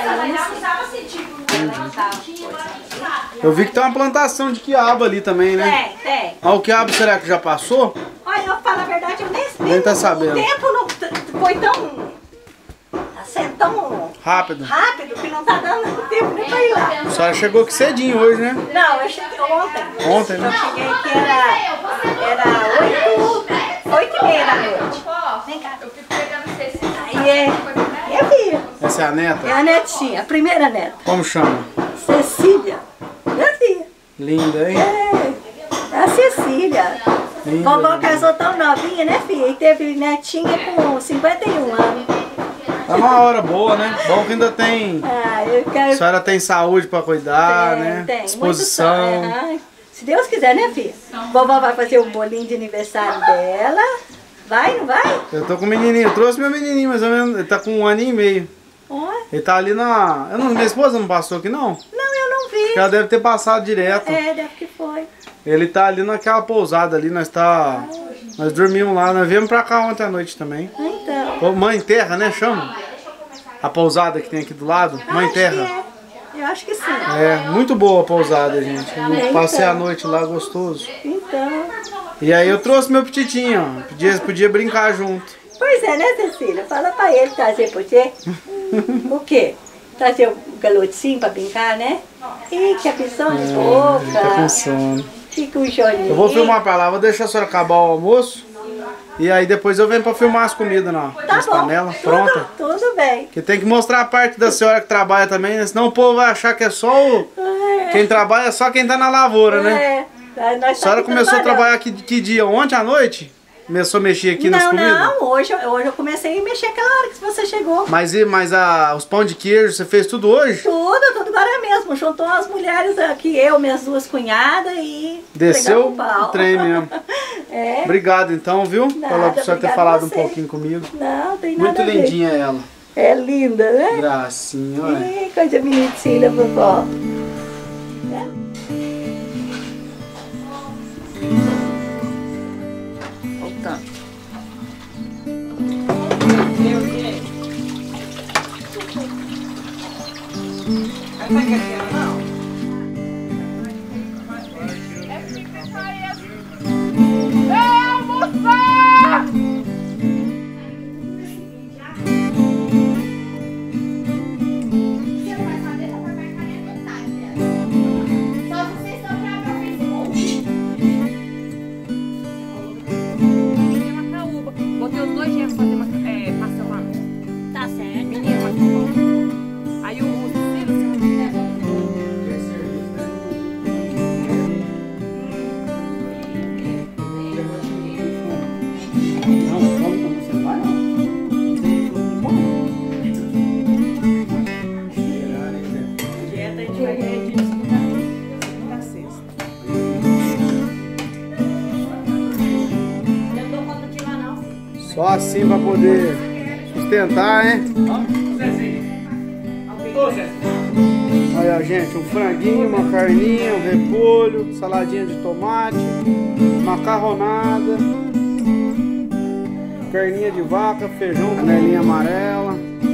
Eu vi que tem uma plantação de quiabo ali também, né? Tem. O quiabo será que já passou? Olha, eu falo a verdade, eu nem tá sabendo. O tempo não foi tão rápido que não tá dando tempo nem pra ir lá. A senhora chegou aqui cedinho hoje, né? Não, eu cheguei ontem. Ontem, né? Eu cheguei aqui, era 8h30 da noite. Vem cá. Eu fico pegando vocês. Aí é a filha. Essa é a neta? É a netinha, a primeira neta. Como chama? Cecília. Minha filha. Linda, hein? É a Cecília. Vovó casou tão novinha, né, filha? E teve netinha com 51 anos. Tá uma hora boa, né? Bom que ainda tem... A senhora tem saúde pra cuidar, né? Tem. Disposição. Se Deus quiser, né, filha? Vovó vai fazer o bolinho de aniversário dela. Vai, não vai? Eu tô com o menininho. Eu trouxe meu menininho, mais ou menos. Ele tá com 1 ano e meio. Ele tá ali na... Minha esposa não passou aqui, não? Não, eu não vi. Ela deve ter passado direto. Deve que foi. Ele tá ali naquela pousada ali. Nós dormimos lá. Nós viemos pra cá ontem à noite também. Então. Mãe Terra, né? Chama? A pousada que tem aqui do lado? Mãe Terra. Eu acho que sim. É, muito boa a pousada, gente. Eu passei a noite lá, gostoso. Então. E aí eu trouxe meu petitinho, ó. Podia brincar junto. Pois é, né, Cecília? Fala pra ele trazer pra você. O quê? Trazer o galotinho pra brincar, né? Ih, que aflição de boca. Tá com sono. Fica um jolinho. Eu vou filmar pra lá, vou deixar a senhora acabar o almoço. E aí depois eu venho pra filmar as comidas nas panelas, pronta. Tudo bem. Que tem que mostrar a parte da senhora que trabalha também, né? Senão o povo vai achar que é só quem trabalha é só quem tá na lavoura, né? A senhora começou a trabalhar que dia? Ontem à noite? Começou a mexer aqui nas comidas? Não, hoje eu comecei a mexer aquela hora que você chegou. Mas os pão de queijo, você fez tudo hoje? Tudo agora mesmo. Juntou as mulheres aqui, eu, minhas duas cunhadas e... Desceu o trem mesmo. É. Obrigado então, viu? Nada, Pela senhora ter falado um pouquinho comigo. Não, tem nada muito a ver. lindinha ela. É linda, né? Gracinha, olha. Ih, coisa bonitinha, vovó. Voltando. Botei os 2 dias pra fazer pastel lá. Tá certo. Menina, mas tá bom. Aí o Só assim pra poder sustentar, né? Olha, gente, um franguinho, uma carninha, um repolho, saladinha de tomate, macarronada, carninha de vaca, feijão, canelinha amarela.